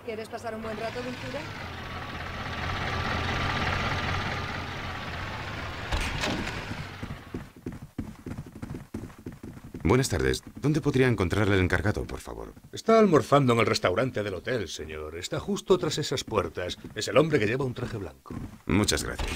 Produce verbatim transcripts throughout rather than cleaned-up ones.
¿Quieres pasar un buen rato, dulzura? Buenas tardes. ¿Dónde podría encontrar al encargado, por favor? Está almorzando en el restaurante del hotel, señor. Está justo tras esas puertas. Es el hombre que lleva un traje blanco. Muchas gracias.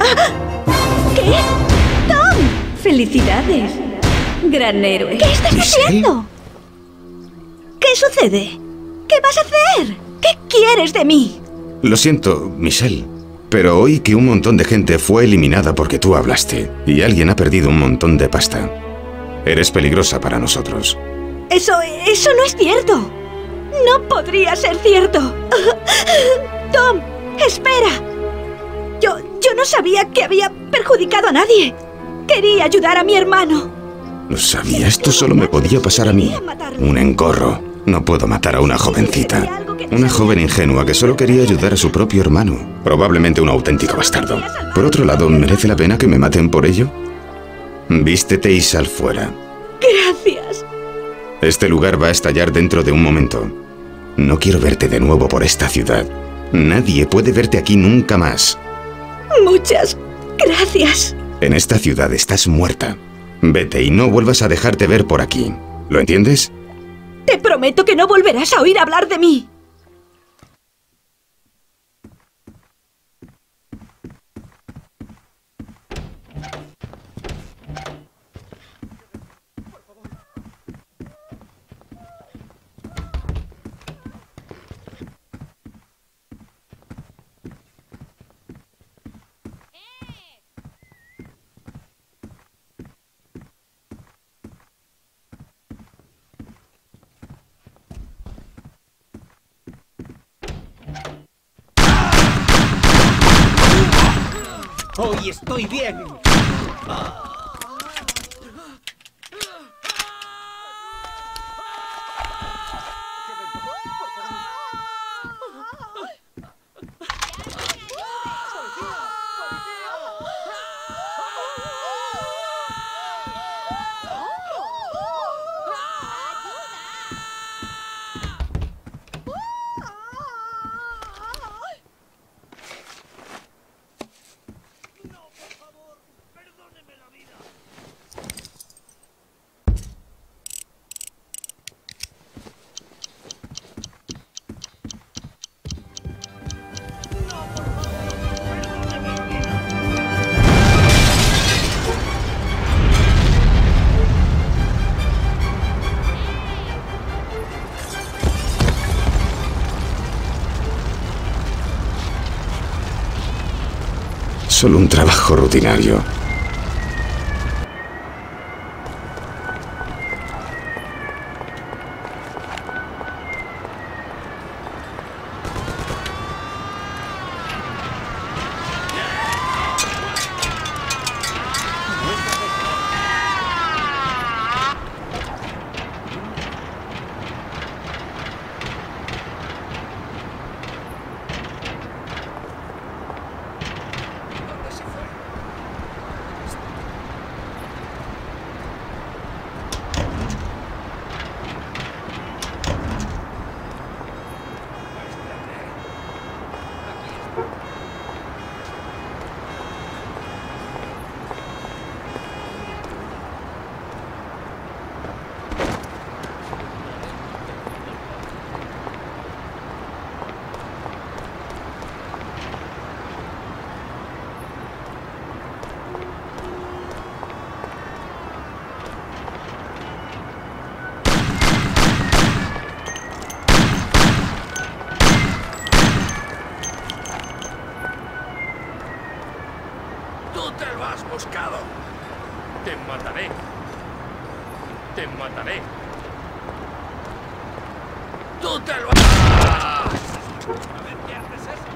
¿Qué? ¡Tom! ¡Felicidades! Gran héroe. ¿Qué estás ¿Michelle? haciendo? ¿Qué sucede? ¿Qué vas a hacer? ¿Qué quieres de mí? Lo siento, Michelle, pero oí que un montón de gente fue eliminada porque tú hablaste y alguien ha perdido un montón de pasta. Eres peligrosa para nosotros. Eso, eso no es cierto. No podría ser cierto. Tom, espera. Yo, yo no sabía que había perjudicado a nadie. Quería ayudar a mi hermano. Lo sabía, esto solo me podía pasar a mí. Un engorro. No puedo matar a una jovencita. Una joven ingenua que solo quería ayudar a su propio hermano. Probablemente un auténtico bastardo. Por otro lado, ¿merece la pena que me maten por ello? Vístete y sal fuera. Gracias. Este lugar va a estallar dentro de un momento. No quiero verte de nuevo por esta ciudad. Nadie puede verte aquí nunca más. Muchas gracias. En esta ciudad estás muerta. Vete y no vuelvas a dejarte ver por aquí. ¿Lo entiendes? Te prometo que no volverás a oír hablar de mí. Hoy estoy bien. Solo un trabajo rutinario. ¡Tú te lo has buscado! ¡Te mataré! ¡Te mataré! ¡Tú te lo has... A ver qué haces eso.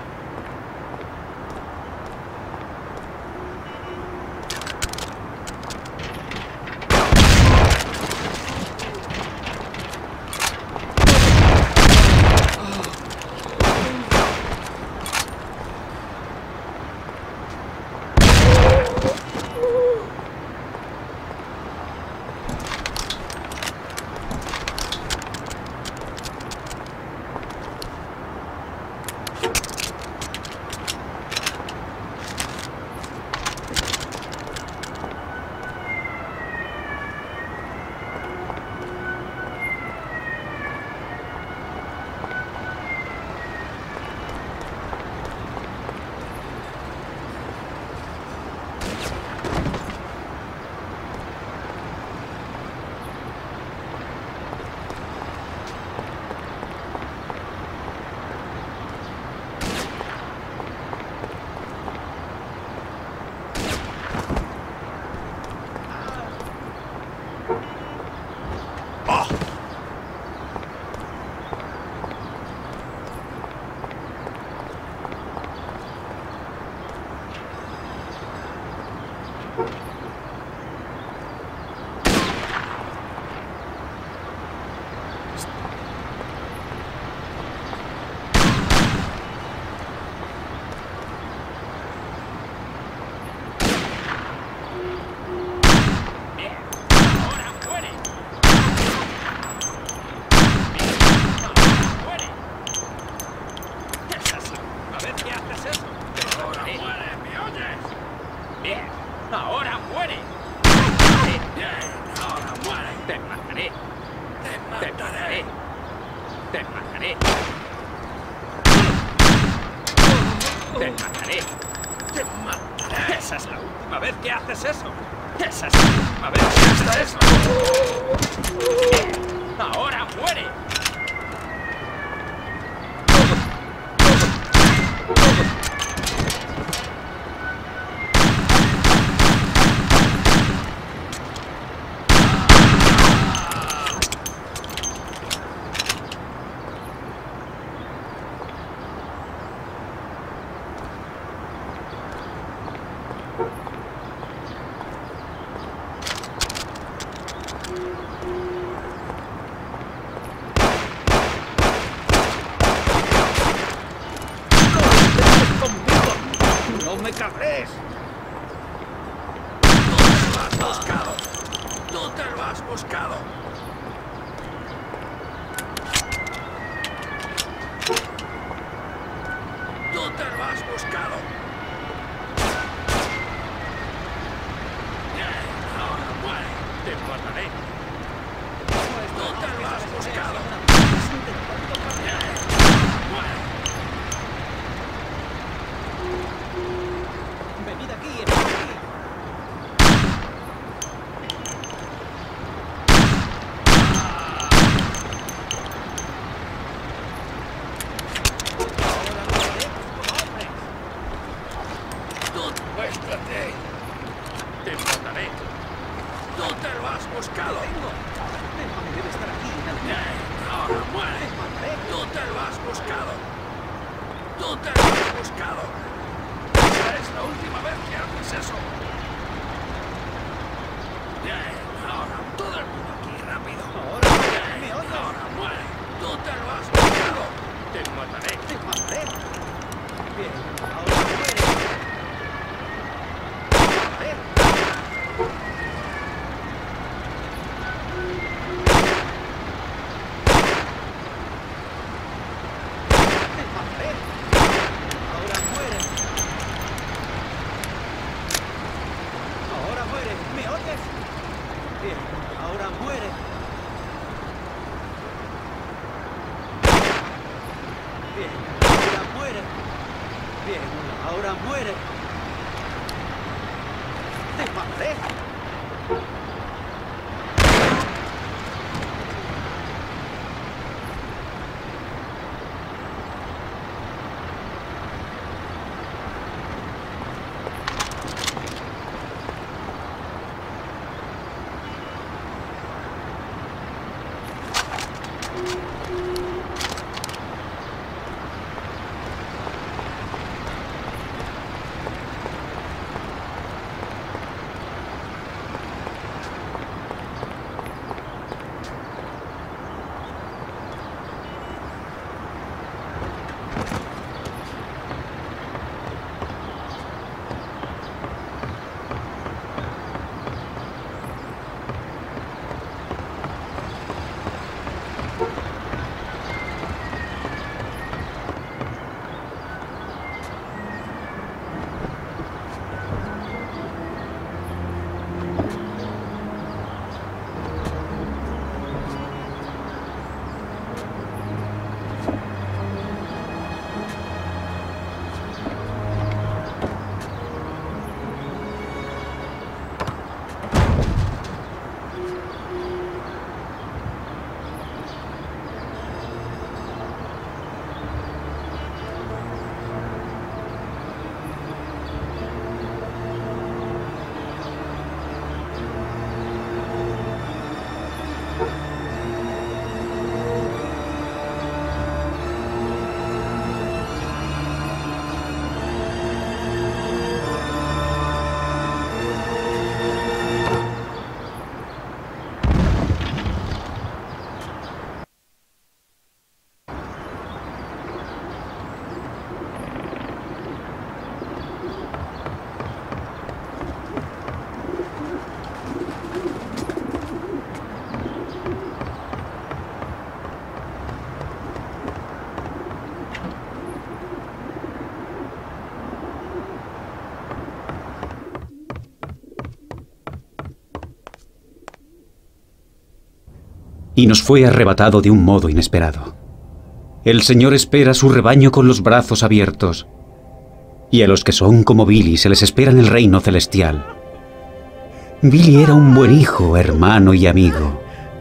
y nos fue arrebatado de un modo inesperado. El Señor espera a su rebaño con los brazos abiertos, y a los que son como Billy se les espera en el reino celestial. Billy era un buen hijo, hermano y amigo.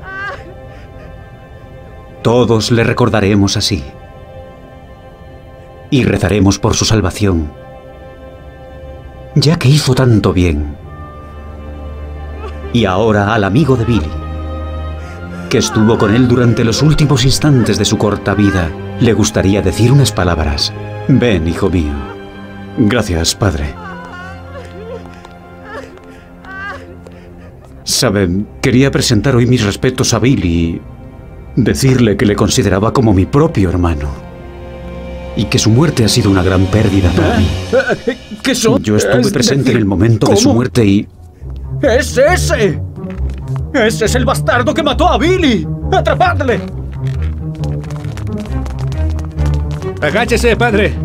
Todos le recordaremos así, y rezaremos por su salvación, ya que hizo tanto bien. Y ahora al amigo de Billy, que estuvo con él durante los últimos instantes de su corta vida, le gustaría decir unas palabras. Ven, hijo mío. Gracias, padre. Saben, quería presentar hoy mis respetos a Billy, decirle que le consideraba como mi propio hermano, y que su muerte ha sido una gran pérdida para mí. ¿Qué son? Yo estuve Es presente decir, en el momento de su ¿cómo? muerte y... ¡Es ese! ¡Ese es el bastardo que mató a Billy! ¡Atrapadle! Agáchese, padre.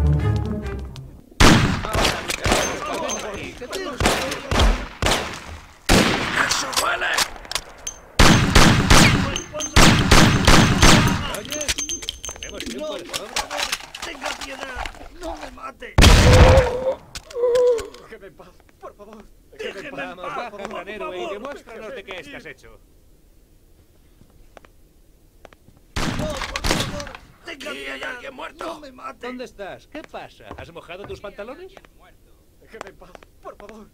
¡Tenga piedad! ¡No me mate! Déjeme en paz, por favor. ¡Déjeme en Vamos, paz! baja, por gran héroe, y favor. demuéstranos de qué estás hecho. ¡No, por favor! ¡Tenga piedad! ¡Alguien muerto! ¡No me mate! ¿Dónde estás? ¿Qué pasa? ¿Has mojado tus pantalones? Déjeme en paz, por favor.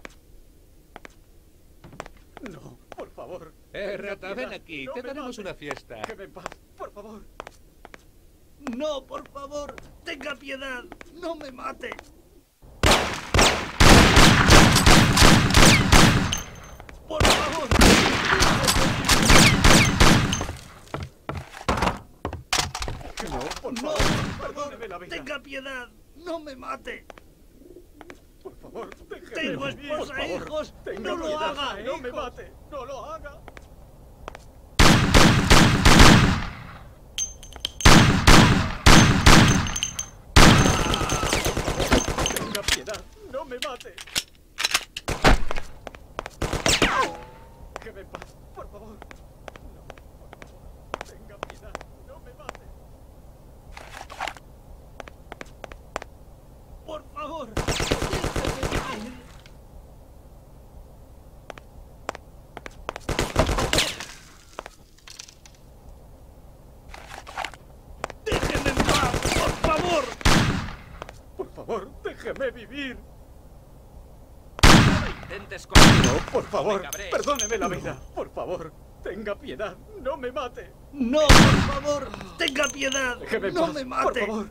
No, por favor. Eh, rata, ven piedad, aquí. no Te me daremos mate. una fiesta. Déjeme en paz, por favor. ¡No, por favor! ¡Tenga piedad! ¡No me mate! ¡Por favor! No, por ¡No, favor. por Perdóneme la favor! vida. ¡Tenga piedad! ¡No me mate! Por favor, déjeme Tengo vivir, esposa por e favor. hijos. Tenga ¡No lo piedad, haga! No me hijos. mate. No lo haga. Tenga piedad. No me mate. Déjeme en paz, por favor. No, por favor. Tenga piedad. No me mate. ¡Por favor! ¡Déjeme vivir! ¡Déjeme en paz! ¡Por favor! Por favor, déjeme vivir. Intentes conmigo. No, por favor, cabrees. perdóneme la vida. Por favor, tenga piedad. No me mate. ¡No, por favor! ¡Tenga piedad! Déjeme en ¡No paz, me por mate! favor.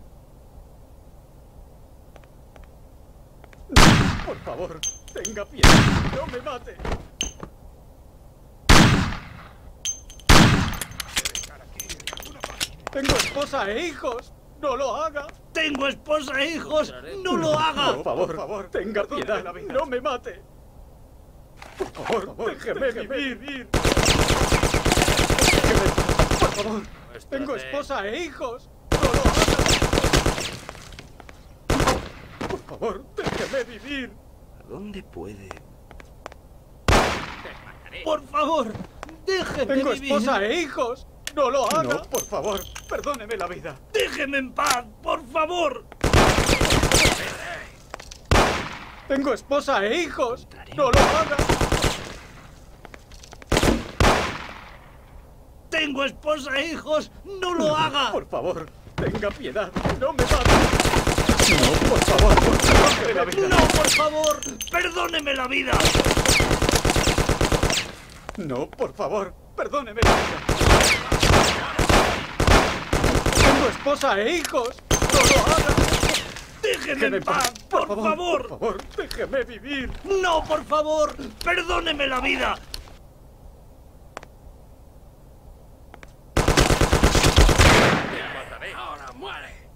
No, por favor, tenga piedad. No me mate. Tengo esposa e hijos. No lo haga. ¡Tengo esposa e hijos! ¡No lo haga! Por favor, por favor, tenga piedad. No me mate. Por favor, déjeme vivir. Déjeme, por favor. Tengo esposa e hijos. No lo haga. Por favor, déjeme vivir. ¿A dónde puede? ¡Por favor! ¡Déjeme Tengo vivir! esposa e hijos. No lo haga. No, por favor, perdóneme la vida. ¡Déjeme en paz! ¡Por favor! Tengo esposa e hijos. No lo haga. ¡Tengo esposa e hijos! ¡No lo haga! Por favor, tenga piedad. No me mate. No, por favor, perdóneme la vida. ¡No, por favor! ¡Perdóneme la vida! No, por favor, perdóneme la vida. Tengo esposa e hijos. No lo haga. ¡Déjeme Déjeme en paz! ¡Por Por favor! favor, déjeme vivir. ¡No, por favor! ¡Perdóneme la vida! ¡Ahora muere!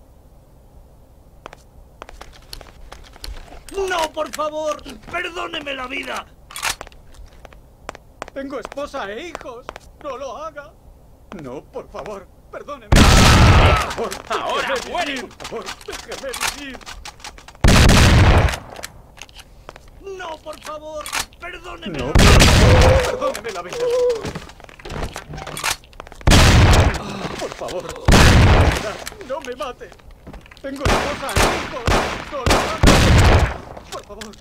¡No, por favor! ¡Perdóneme la vida! Tengo esposa e hijos. No lo haga. No, por favor, perdóneme. Por favor, ¡Ahora déjeme muere! vivir. Por favor, déjeme vivir. ¡No, por favor! ¡Perdóneme No, la por vida! favor, perdóneme la vida. favor. No me mate. Tengo esposa e hijos. No lo haga. Por favor.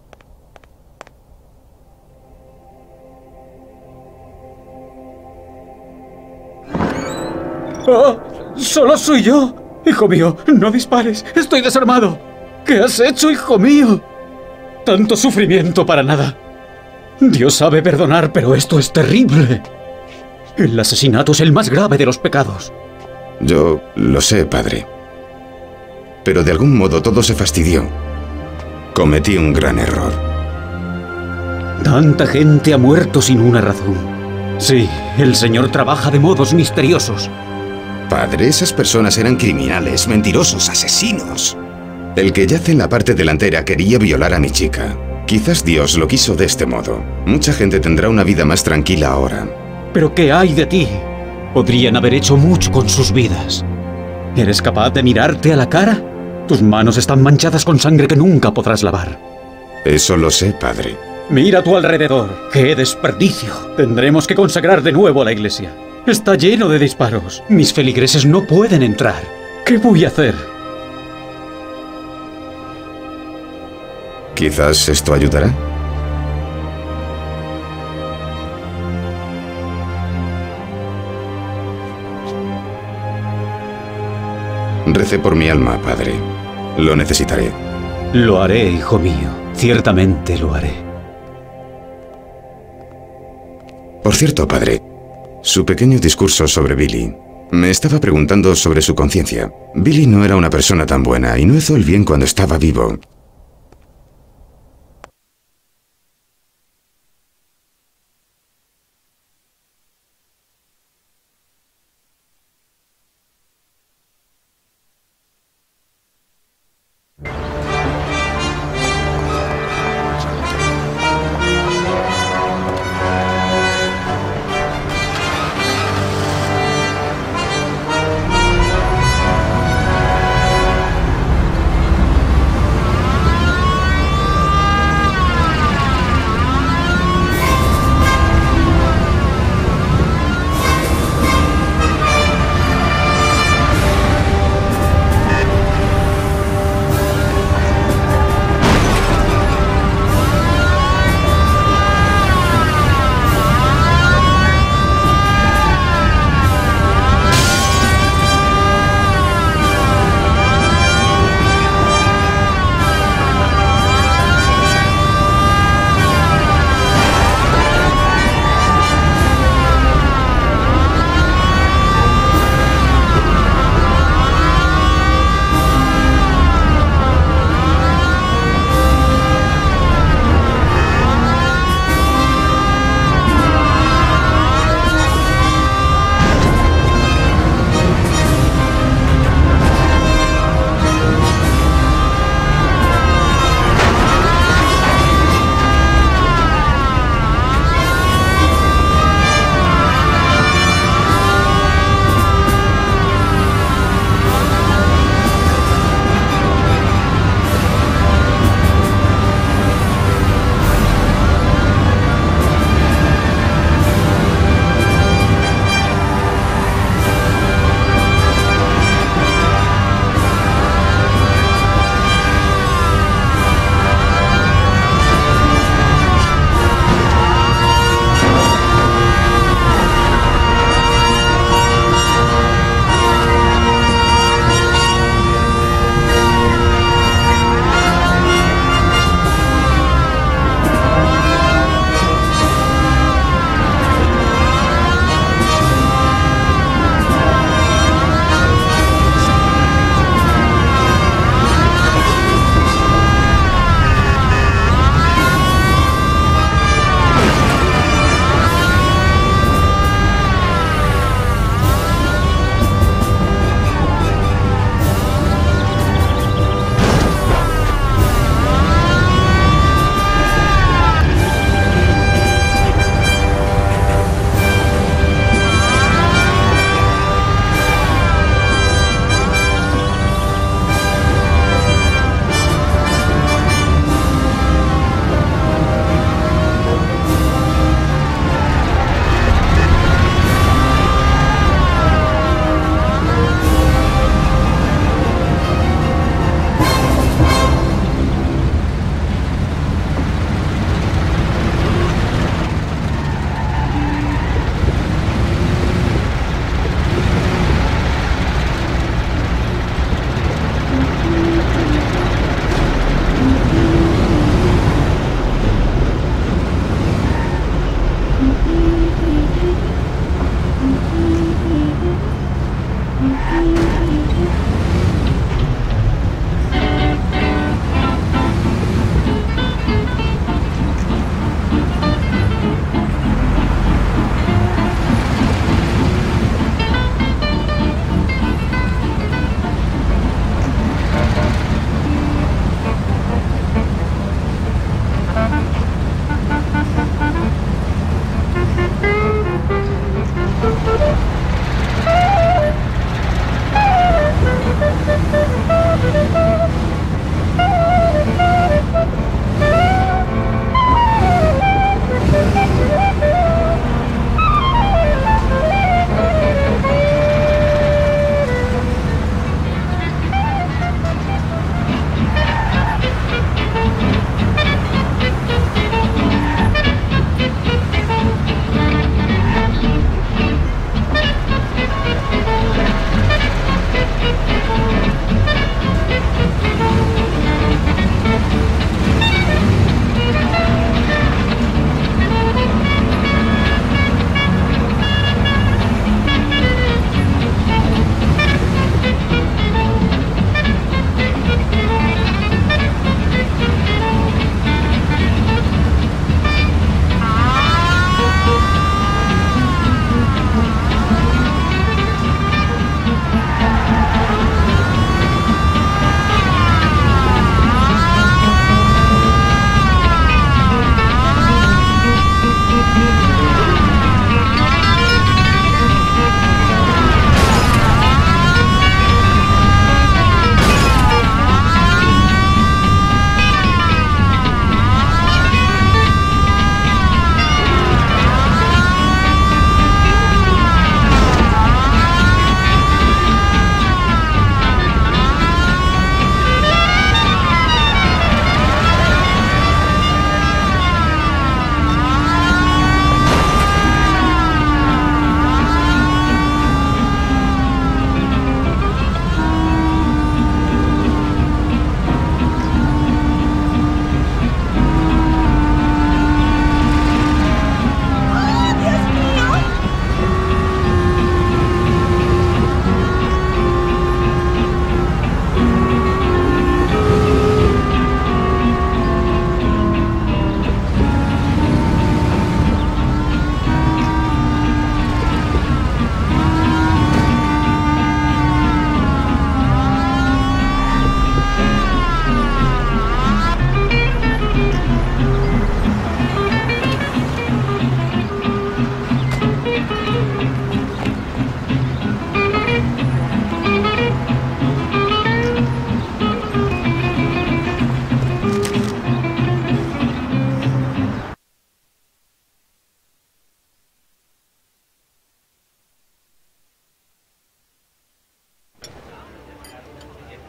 ¡Oh! ¡Solo soy yo! Hijo mío, no dispares. Estoy desarmado. ¿Qué has hecho, hijo mío? Tanto sufrimiento para nada. Dios sabe perdonar, pero esto es terrible. El asesinato es el más grave de los pecados. Yo lo sé, padre. Pero de algún modo todo se fastidió. Cometí un gran error. Tanta gente ha muerto sin una razón. Sí, el Señor trabaja de modos misteriosos. Padre, esas personas eran criminales, mentirosos, asesinos. El que yace en la parte delantera quería violar a mi chica. Quizás Dios lo quiso de este modo. Mucha gente tendrá una vida más tranquila ahora. ¿Pero qué hay de ti? Podrían haber hecho mucho con sus vidas. ¿Eres capaz de mirarte a la cara? Tus manos están manchadas con sangre que nunca podrás lavar. Eso lo sé, padre. Mira a tu alrededor. ¡Qué desperdicio! Tendremos que consagrar de nuevo a la iglesia. Está lleno de disparos. Mis feligreses no pueden entrar. ¿Qué voy a hacer? Quizás esto ayudará. Rece por mi alma, padre. Lo necesitaré. Lo haré, hijo mío. Ciertamente lo haré. Por cierto, padre, su pequeño discurso sobre Billy. Me estaba preguntando sobre su conciencia. Billy no era una persona tan buena y no hizo el bien cuando estaba vivo.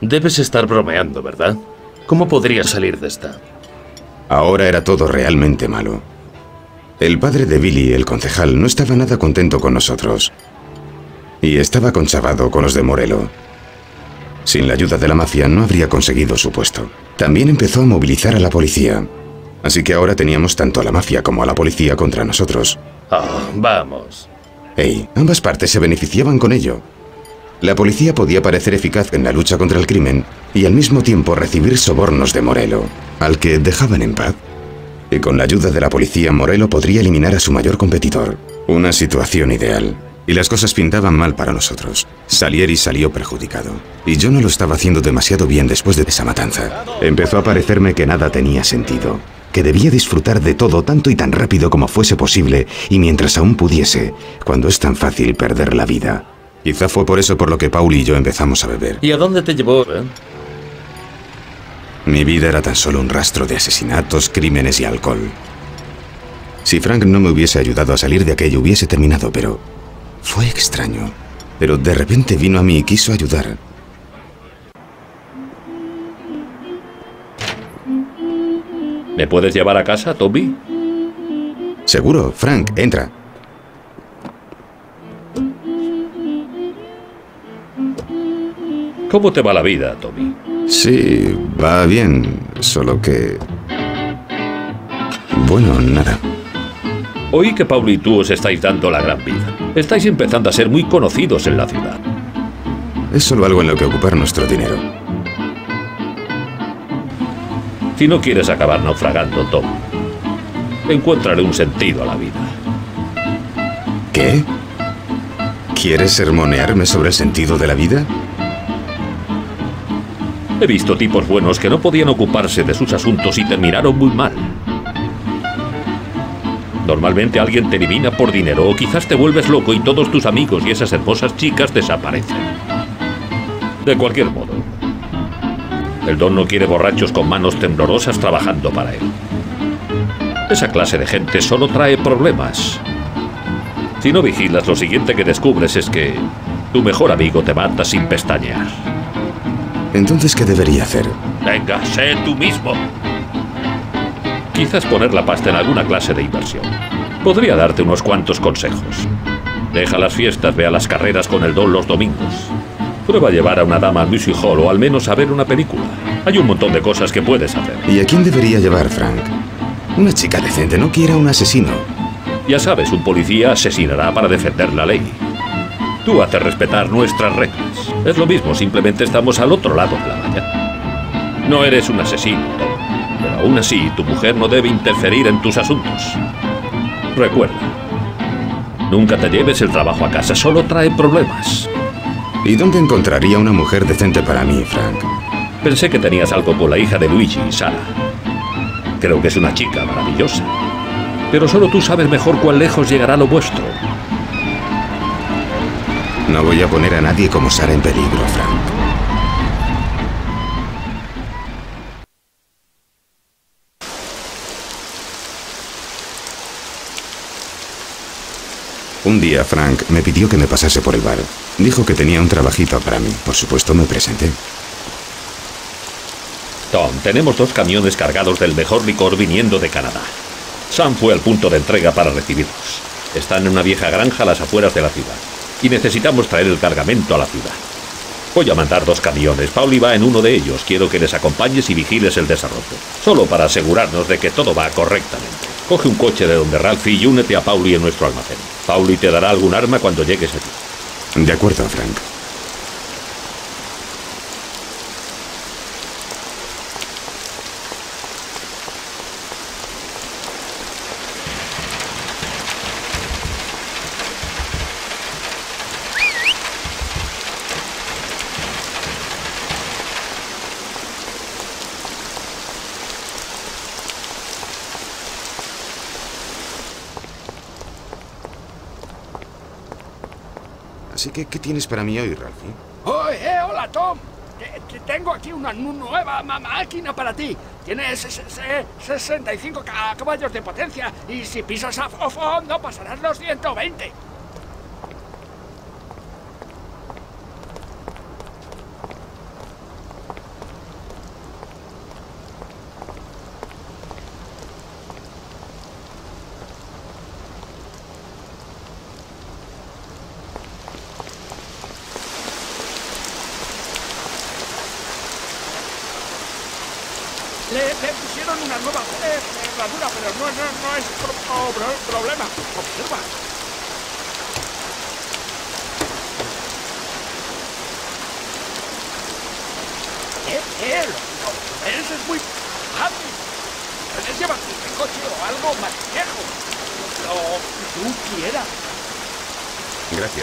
Debes estar bromeando, ¿verdad? ¿Cómo podría salir de esta? Ahora era todo realmente malo. El padre de Billy, el concejal, no estaba nada contento con nosotros. Y estaba conchavado con los de Morello. Sin la ayuda de la mafia no habría conseguido su puesto. También empezó a movilizar a la policía. Así que ahora teníamos tanto a la mafia como a la policía contra nosotros. Oh, vamos. Hey, ambas partes se beneficiaban con ello. La policía podía parecer eficaz en la lucha contra el crimen y al mismo tiempo recibir sobornos de Morello, al que dejaban en paz. Y con la ayuda de la policía, Morello podría eliminar a su mayor competidor. Una situación ideal. Y las cosas pintaban mal para nosotros. Salieri salió perjudicado. Y yo no lo estaba haciendo demasiado bien después de esa matanza. Empezó a parecerme que nada tenía sentido. Que debía disfrutar de todo tanto y tan rápido como fuese posible y mientras aún pudiese, cuando es tan fácil perder la vida. Quizá fue por eso por lo que Paul y yo empezamos a beber. ¿Y a dónde te llevó, eh? Mi vida era tan solo un rastro de asesinatos, crímenes y alcohol. Si Frank no me hubiese ayudado a salir de aquello, hubiese terminado, pero... Fue extraño. Pero de repente vino a mí y quiso ayudar. ¿Me puedes llevar a casa, Toby? Seguro. Frank, entra. ¿Cómo te va la vida, Toby? Sí, va bien, solo que... Bueno, nada. Oí que Paul y tú os estáis dando la gran vida. Estáis empezando a ser muy conocidos en la ciudad. Es solo algo en lo que ocupar nuestro dinero. Si no quieres acabar naufragando, Tom, encuéntrale un sentido a la vida. ¿Qué? ¿Quieres sermonearme sobre el sentido de la vida? He visto tipos buenos que no podían ocuparse de sus asuntos y terminaron muy mal. Normalmente alguien te elimina por dinero o quizás te vuelves loco y todos tus amigos y esas hermosas chicas desaparecen. De cualquier modo, el don no quiere borrachos con manos temblorosas trabajando para él. Esa clase de gente solo trae problemas. Si no vigilas, lo siguiente que descubres es que tu mejor amigo te mata sin pestañear. Entonces, ¿qué debería hacer? Venga, sé tú mismo. Quizás poner la pasta en alguna clase de inversión. Podría darte unos cuantos consejos. Deja las fiestas, ve a las carreras con el don los domingos. Prueba a llevar a una dama al music hall o al menos a ver una película. Hay un montón de cosas que puedes hacer. ¿Y a quién debería llevar, Frank? Una chica decente, no quiera un asesino. Ya sabes, un policía asesinará para defender la ley. Tú haces respetar nuestras reglas. Es lo mismo, simplemente estamos al otro lado de la valla. No eres un asesino, Tom. Pero aún así, tu mujer no debe interferir en tus asuntos. Recuerda, nunca te lleves el trabajo a casa, solo trae problemas. ¿Y dónde encontraría una mujer decente para mí, Frank? Pensé que tenías algo con la hija de Luigi, Sara. Creo que es una chica maravillosa. Pero solo tú sabes mejor cuán lejos llegará lo vuestro. No voy a poner a nadie como Sara en peligro, Frank. Un día, Frank me pidió que me pasase por el bar. Dijo que tenía un trabajito para mí. Por supuesto, me presenté. Tom, tenemos dos camiones cargados del mejor licor viniendo de Canadá. Sam fue al punto de entrega para recibirlos. Están en una vieja granja a las afueras de la ciudad. Y necesitamos traer el cargamento a la ciudad. Voy a mandar dos camiones. Pauli va en uno de ellos. Quiero que les acompañes y vigiles el desarrollo. Solo para asegurarnos de que todo va correctamente. Coge un coche de donde Ralphie y únete a Pauli en nuestro almacén. Pauli te dará algún arma cuando llegues allí. De acuerdo, Frank. Así que, ¿qué tienes para mí hoy, Ralphie? Oh, eh, hola, Tom. Te, te tengo aquí una nu nueva ma máquina para ti. Tiene sesenta y cinco caballos de potencia y si pisas a fondo pasarás los ciento veinte. nueva eh, herradura, pero no, no, no es pro pro problema. Observa. Eh, eh, lo, lo ves, es muy fácil. Puedes llevarte el coche o algo más viejo. Lo que tú quieras. Gracias.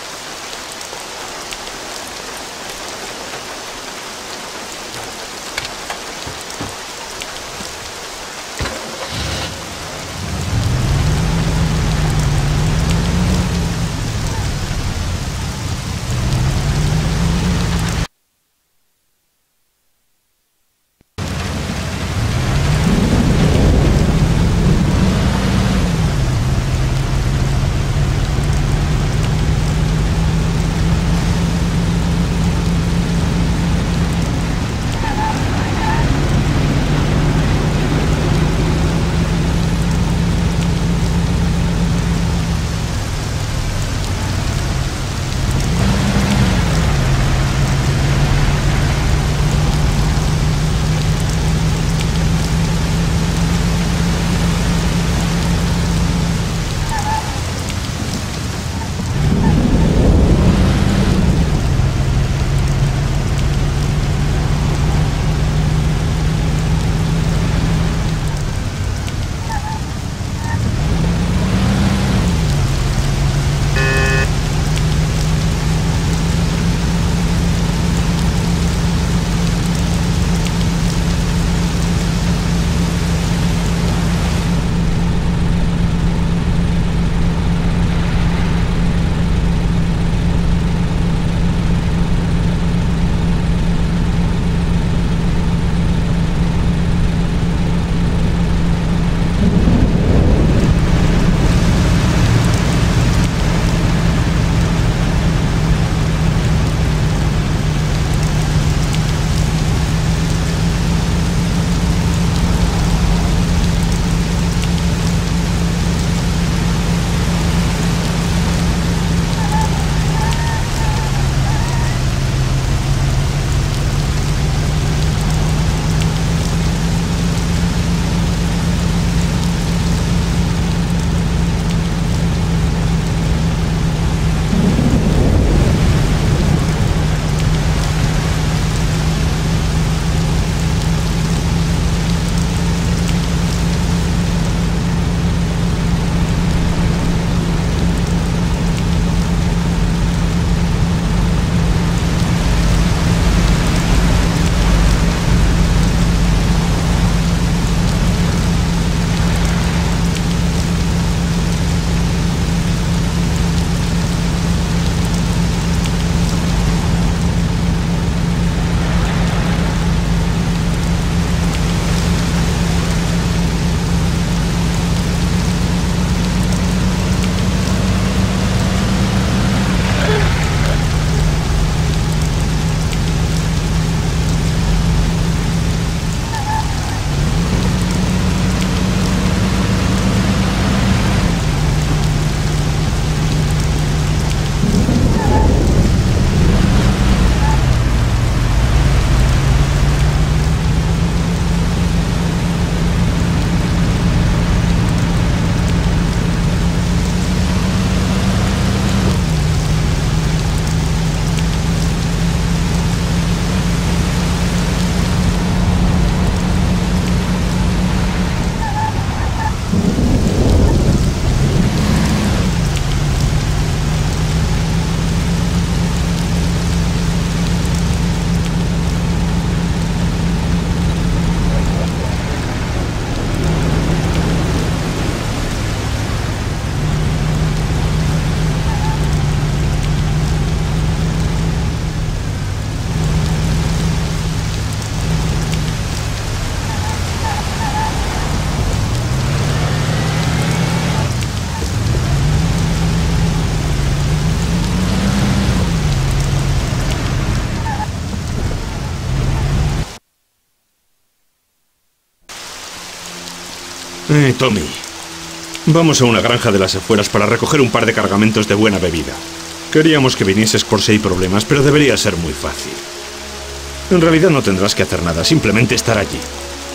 Eh, Tommy. Vamos a una granja de las afueras para recoger un par de cargamentos de buena bebida. Queríamos que vinieses por si hay problemas, pero debería ser muy fácil. En realidad no tendrás que hacer nada, simplemente estar allí.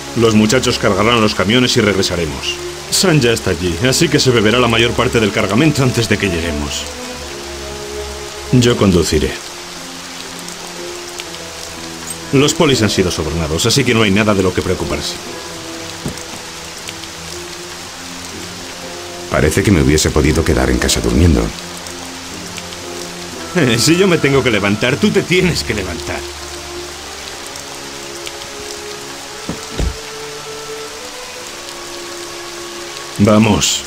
Los muchachos cargarán los camiones y regresaremos. Sam ya está allí, así que se beberá la mayor parte del cargamento antes de que lleguemos. Yo conduciré. Los polis han sido sobornados, así que no hay nada de lo que preocuparse. Parece que me hubiese podido quedar en casa durmiendo. Eh, si yo me tengo que levantar, tú te tienes que levantar. Vamos.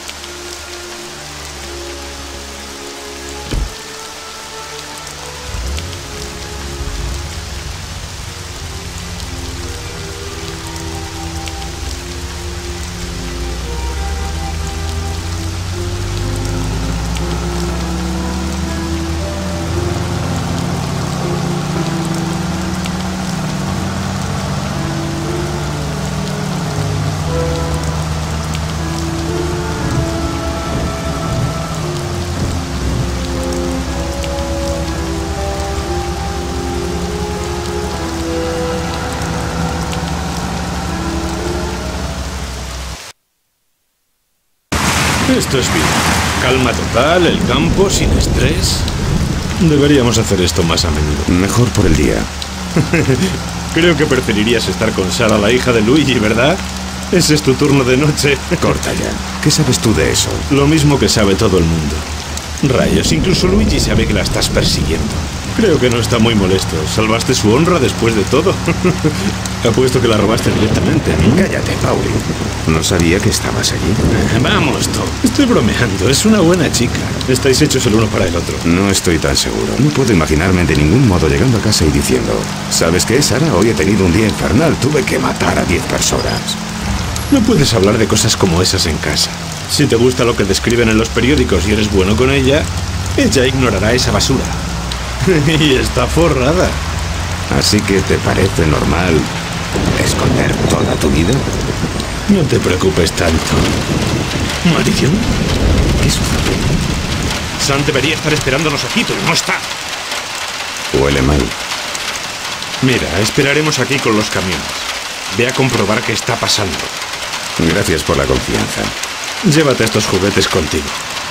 Esto es bien. Calma total, el campo, sin estrés. Deberíamos hacer esto más a menudo. Mejor por el día. Creo que preferirías estar con Sara, la hija de Luigi, ¿verdad? Ese es tu turno de noche. Corta ya. ¿Qué sabes tú de eso? Lo mismo que sabe todo el mundo. Rayos, incluso Luigi sabe que la estás persiguiendo. Creo que no está muy molesto. Salvaste su honra después de todo. Apuesto que la robaste directamente, ¿no? Cállate, Pauli. No sabía que estabas allí. Vamos, Tom. Estoy bromeando. Es una buena chica. Estáis hechos el uno para el otro. No estoy tan seguro. No puedo imaginarme de ningún modo llegando a casa y diciendo: ¿sabes qué, Sara? Hoy he tenido un día infernal. Tuve que matar a diez personas. No puedes hablar de cosas como esas en casa. Si te gusta lo que describen en los periódicos y eres bueno con ella, ella ignorará esa basura. Y está forrada. ¿Así que te parece normal esconder toda tu vida? No te preocupes tanto. ¿Maldición? ¿Qué sucede? Sam debería estar esperándonos aquí, pero no está. Huele mal. Mira, esperaremos aquí con los camiones. Ve a comprobar qué está pasando. Gracias por la confianza. Llévate estos juguetes contigo.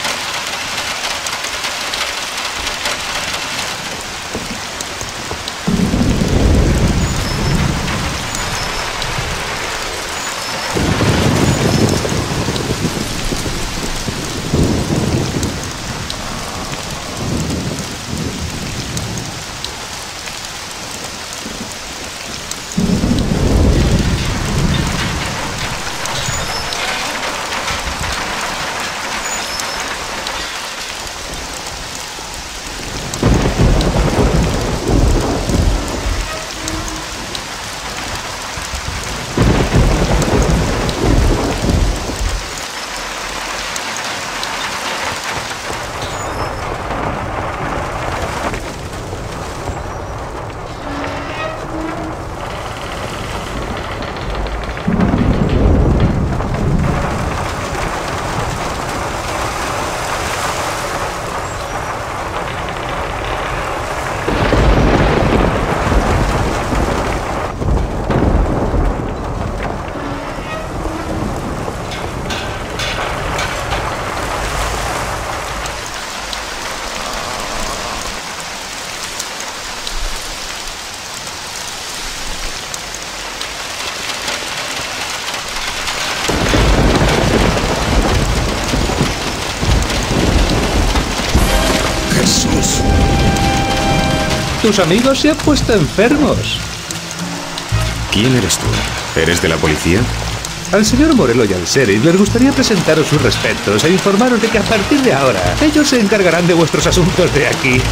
Tus amigos se han puesto enfermos. ¿Quién eres tú? ¿Eres de la policía? Al señor Morello y al sheriff les gustaría presentaros sus respetos e informaros de que a partir de ahora ellos se encargarán de vuestros asuntos de aquí.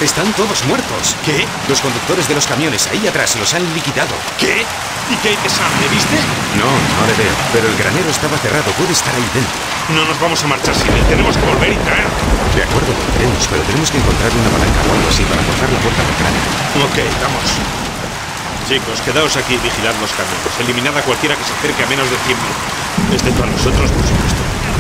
Están todos muertos. ¿Qué? Los conductores de los camiones ahí atrás los han liquidado. ¿Qué? ¿Y qué hay de Sam? ¿Le viste? No, no le veo. Pero el granero estaba cerrado. Puede estar ahí dentro. No nos vamos a marchar sin él. Tenemos que volver y traer. De acuerdo, volveremos, pero tenemos que encontrar una palanca o algo así para forzar la puerta del cráneo. Ok, vamos. Chicos, quedaos aquí y vigilad los caminos. Eliminad a cualquiera que se acerque a menos de cien metros. Excepto a nosotros, por supuesto.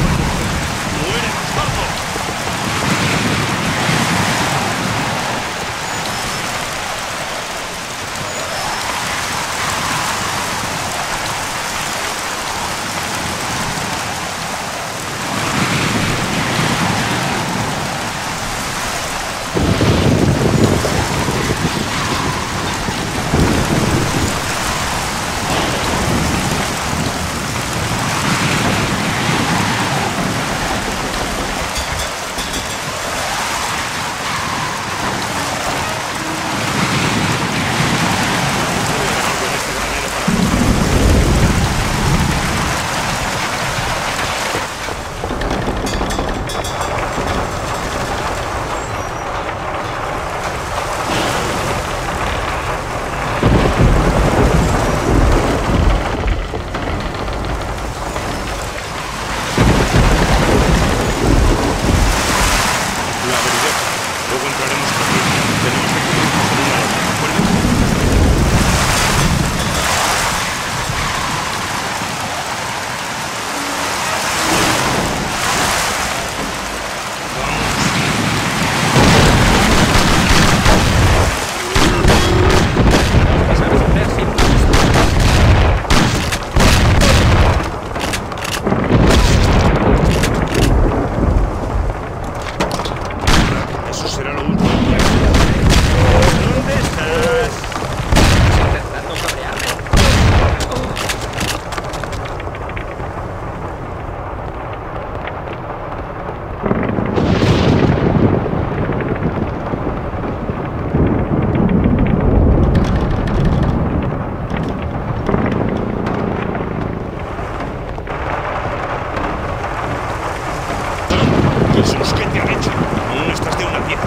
Jesús, ¿qué te han hecho? ¿Aún estás de una pieza?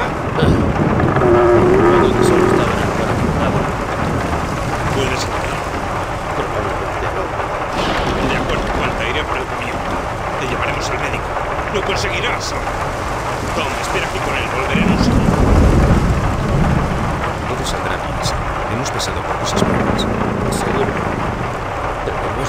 Creo que solo estaban afuera. Puedes entrar. Probablemente no. De acuerdo, aguanta, iré por el camión. Te llevaremos al médico. Lo conseguirás. Tom, espera aquí con él. Volveré en un segundo. Todo saldrá bien, sí. Hemos pasado por cosas buenas. Seguro. Tenemos...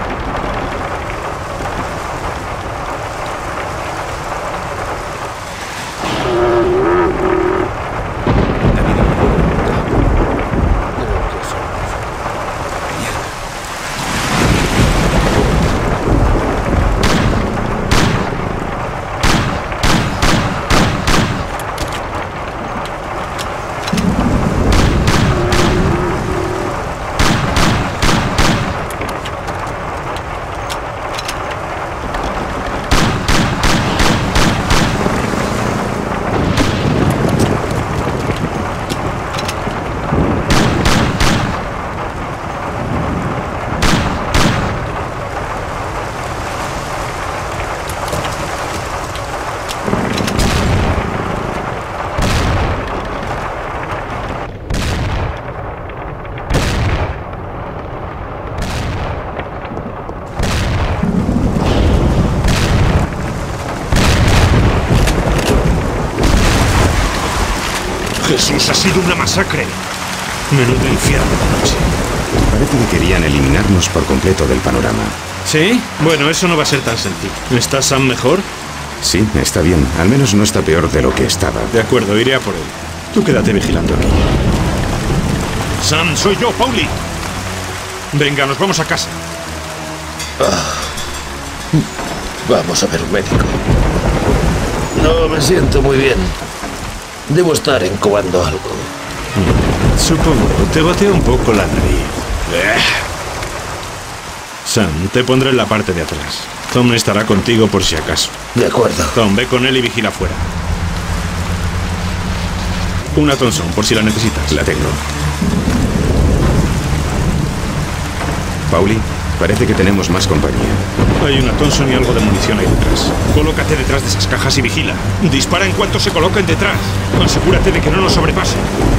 Jesús, ha sido una masacre. Menudo infierno de noche. Parece que querían eliminarnos por completo del panorama. ¿Sí? Bueno, eso no va a ser tan sencillo. ¿Está Sam mejor? Sí, está bien. Al menos no está peor de lo que estaba. De acuerdo, iré a por él. Tú quédate vigilando aquí. Sam, soy yo, Pauli. Venga, nos vamos a casa. Ah. Vamos a ver un médico. No me siento muy bien. Debo estar incubando algo. Supongo, te gotea un poco la nariz. Sam, te pondré en la parte de atrás. Tom estará contigo por si acaso. De acuerdo. Tom, ve con él y vigila afuera. Una Thompson, por si la necesitas. La tengo. Pauli, Parece que tenemos más compañía. Hay una Thompson y algo de munición ahí detrás. Colócate detrás de esas cajas y vigila. Dispara en cuanto se coloquen detrás. Asegúrate de que no nos sobrepasen.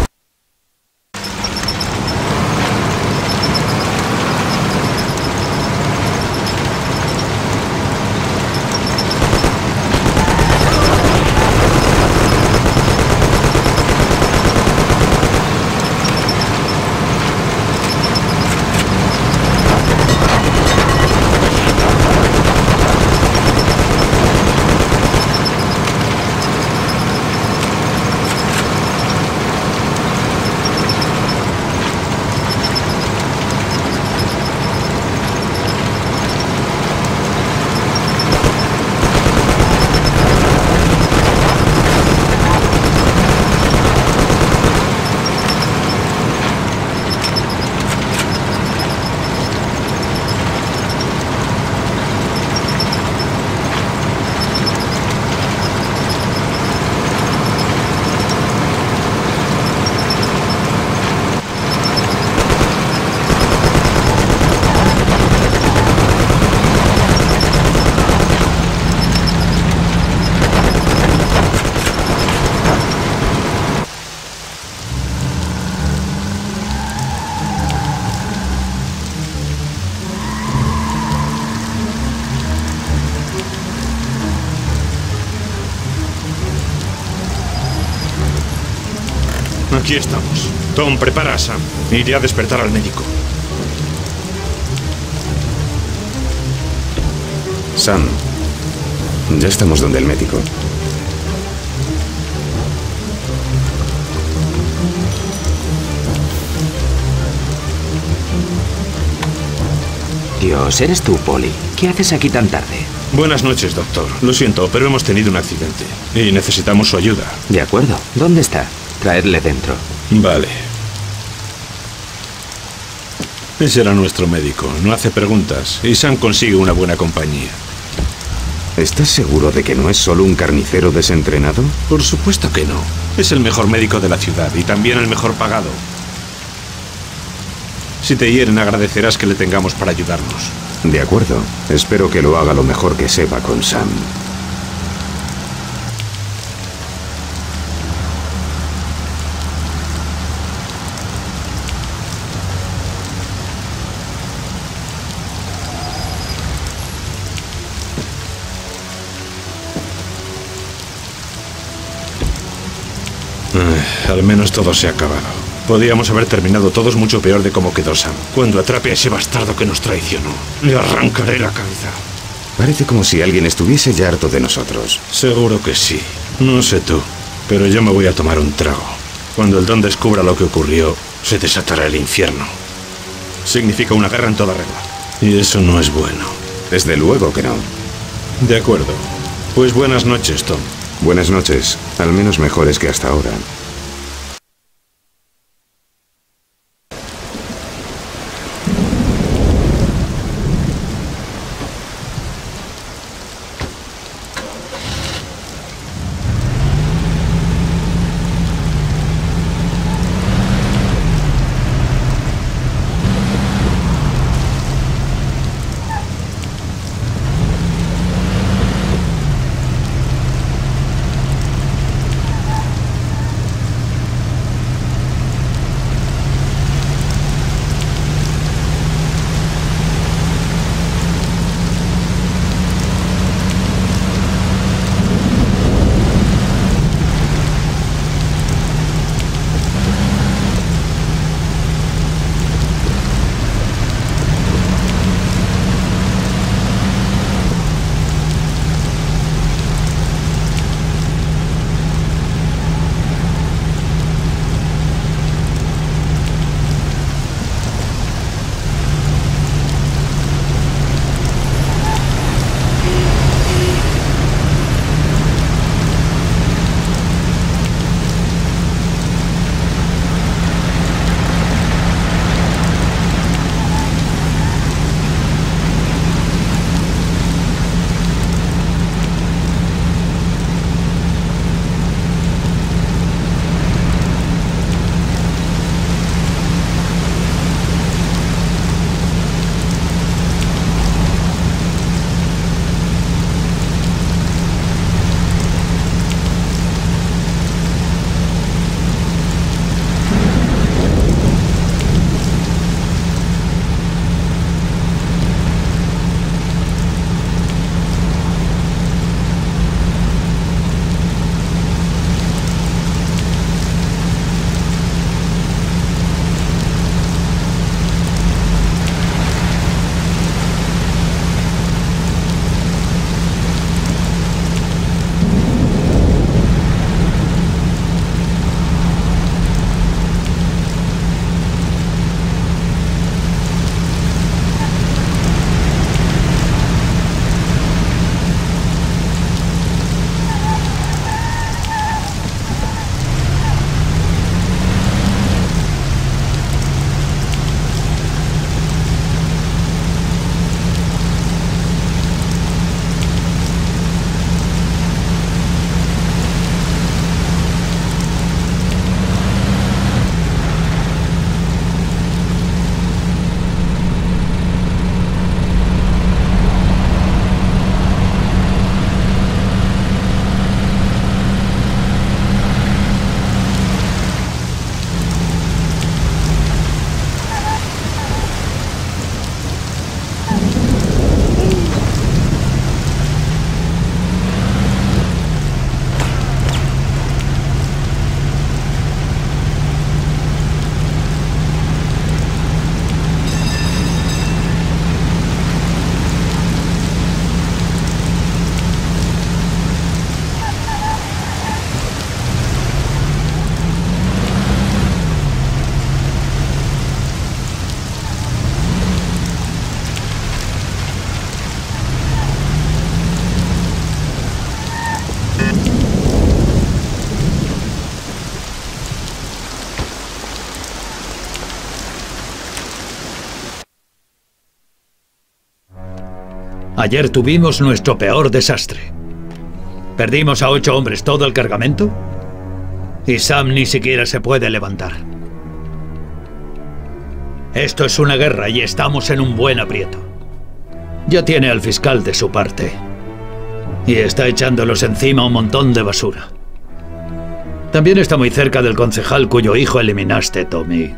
Aquí estamos. Tom, prepara a Sam. Iré a despertar al médico. Sam, ya estamos donde el médico. Dios, ¿eres tú, Polly? ¿Qué haces aquí tan tarde? Buenas noches, doctor. Lo siento, pero hemos tenido un accidente y necesitamos su ayuda. De acuerdo. ¿Dónde está? Traedle dentro. Vale. Ese era nuestro médico. No hace preguntas y Sam consigue una buena compañía. ¿Estás seguro de que no es solo un carnicero desentrenado? Por supuesto que no. Es el mejor médico de la ciudad y también el mejor pagado. Si te hieren, agradecerás que le tengamos para ayudarnos. De acuerdo. Espero que lo haga lo mejor que sepa con Sam. Al menos todo se ha acabado. Podíamos haber terminado todos mucho peor de cómo quedó Sam. Cuando atrape a ese bastardo que nos traicionó, le arrancaré la cabeza. Parece como si alguien estuviese ya harto de nosotros. Seguro que sí. No sé tú, pero yo me voy a tomar un trago. Cuando el Don descubra lo que ocurrió, se desatará el infierno. Significa una guerra en toda regla. Y eso no es bueno. Desde luego que no. De acuerdo. Pues buenas noches, Tom. Buenas noches. Al menos mejores que hasta ahora. Ayer tuvimos nuestro peor desastre. Perdimos a ocho hombres todo el cargamento y Sam ni siquiera se puede levantar. Esto es una guerra y estamos en un buen aprieto. Ya tiene al fiscal de su parte y está echándolos encima un montón de basura. También está muy cerca del concejal cuyo hijo eliminaste, Tommy.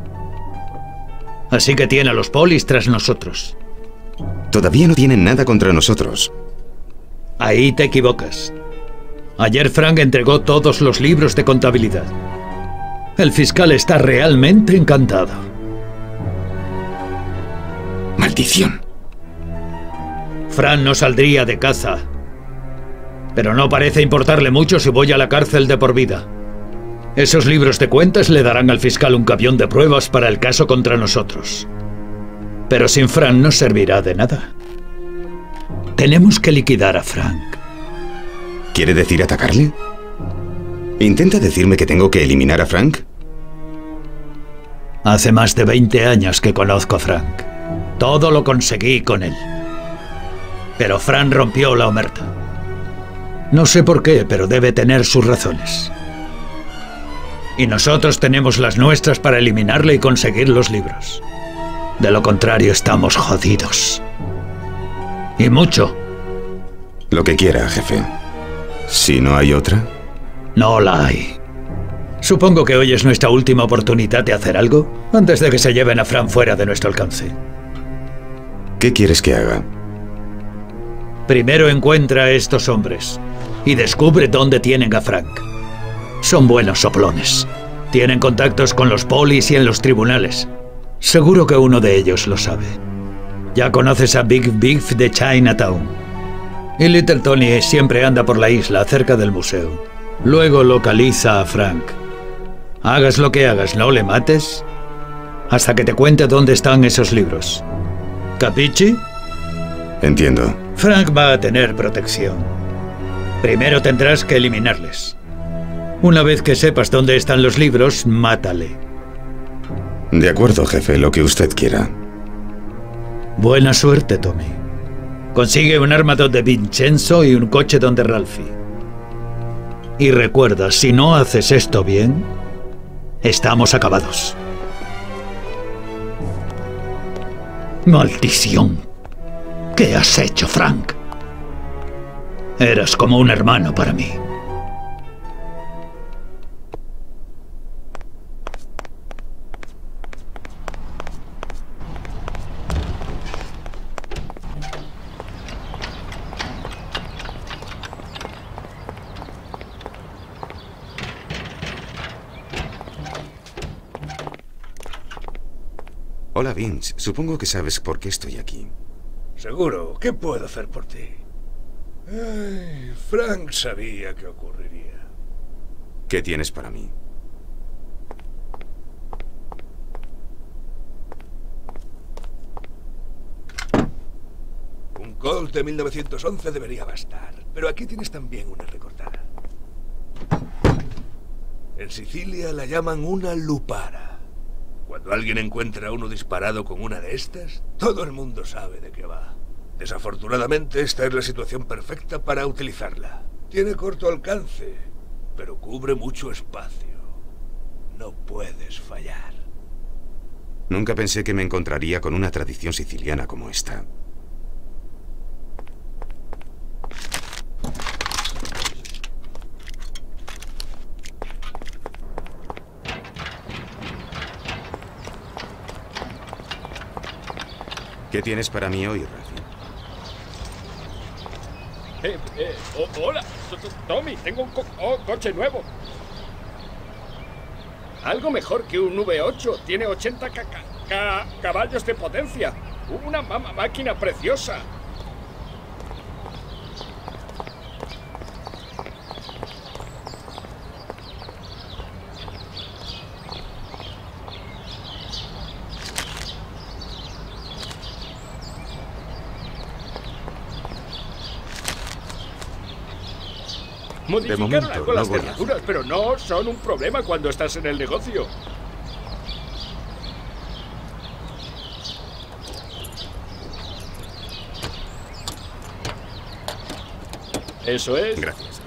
Así que tiene a los polis tras nosotros. Todavía no tienen nada contra nosotros. Ahí te equivocas. Ayer Frank entregó todos los libros de contabilidad. El fiscal está realmente encantado. ¡Maldición! Frank no saldría de caza. Pero no parece importarle mucho si voy a la cárcel de por vida. Esos libros de cuentas le darán al fiscal un camión de pruebas para el caso contra nosotros. Pero sin Frank no servirá de nada. Tenemos que liquidar a Frank. ¿Quiere decir atacarle? ¿Intenta decirme que tengo que eliminar a Frank? Hace más de veinte años que conozco a Frank. Todo lo conseguí con él. Pero Frank rompió la omerta. No sé por qué, pero debe tener sus razones. Y nosotros tenemos las nuestras para eliminarle y conseguir los libros. De lo contrario, estamos jodidos. Y mucho. Lo que quiera, jefe. Si no hay otra. No la hay. Supongo que hoy es nuestra última oportunidad de hacer algo antes de que se lleven a Frank fuera de nuestro alcance. ¿Qué quieres que haga? Primero encuentra a estos hombres y descubre dónde tienen a Frank. Son buenos soplones. Tienen contactos con los polis y en los tribunales. Seguro que uno de ellos lo sabe. Ya conoces a Big Beef de Chinatown. Y Little Tony siempre anda por la isla, cerca del museo. Luego localiza a Frank. Hagas lo que hagas, no le mates hasta que te cuente dónde están esos libros. ¿Capichi? Entiendo. Frank va a tener protección. Primero tendrás que eliminarles. Una vez que sepas dónde están los libros, mátale. De acuerdo, jefe, lo que usted quiera. Buena suerte, Tommy. Consigue un arma donde Vincenzo y un coche donde Ralphie. Y recuerda, si no haces esto bien, estamos acabados. ¡Maldición! ¿Qué has hecho, Frank? Eras como un hermano para mí. Hola, Vince. Supongo que sabes por qué estoy aquí. Seguro. ¿Qué puedo hacer por ti? Ay, Frank sabía que ocurriría. ¿Qué tienes para mí? Un Colt de mil novecientos once debería bastar, pero aquí tienes también una recortada. En Sicilia la llaman una lupara. Cuando alguien encuentra a uno disparado con una de estas, todo el mundo sabe de qué va. Desafortunadamente, esta es la situación perfecta para utilizarla. Tiene corto alcance, pero cubre mucho espacio. No puedes fallar. Nunca pensé que me encontraría con una tradición siciliana como esta. ¿Qué tienes para mí hoy, Ralphie? Eh, eh, oh, hola, Tommy, tengo un co oh, coche nuevo. Algo mejor que un V ocho. Tiene ochenta ca ca caballos de potencia. Una ma máquina preciosa. Modificaron algo las cerraduras, pero no son un problema cuando estás en el negocio. Eso es. Gracias.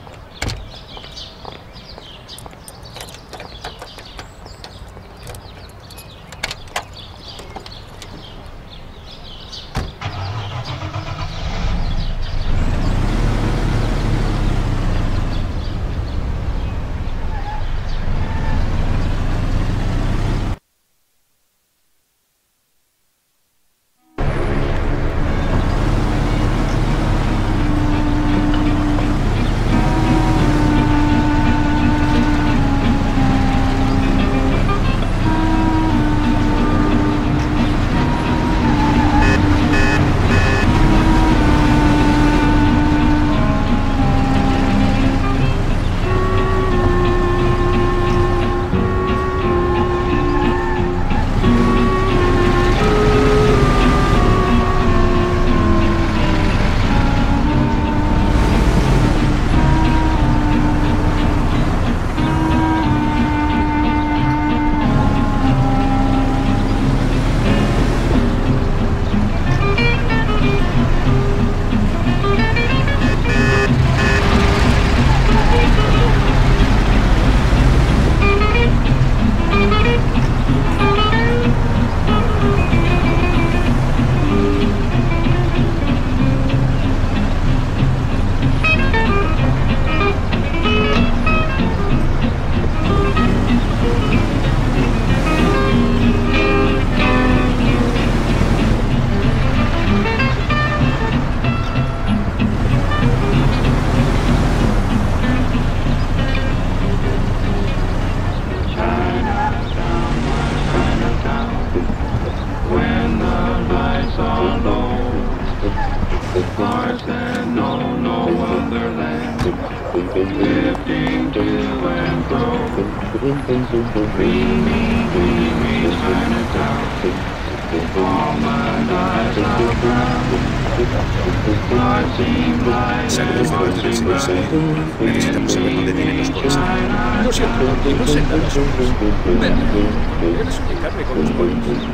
Saludos de parte del señor Saler. Necesitamos saber dónde tienen los polis. Lo siento, no sé nada sobre eso. Ven, ¿quieres explicarme con los polis?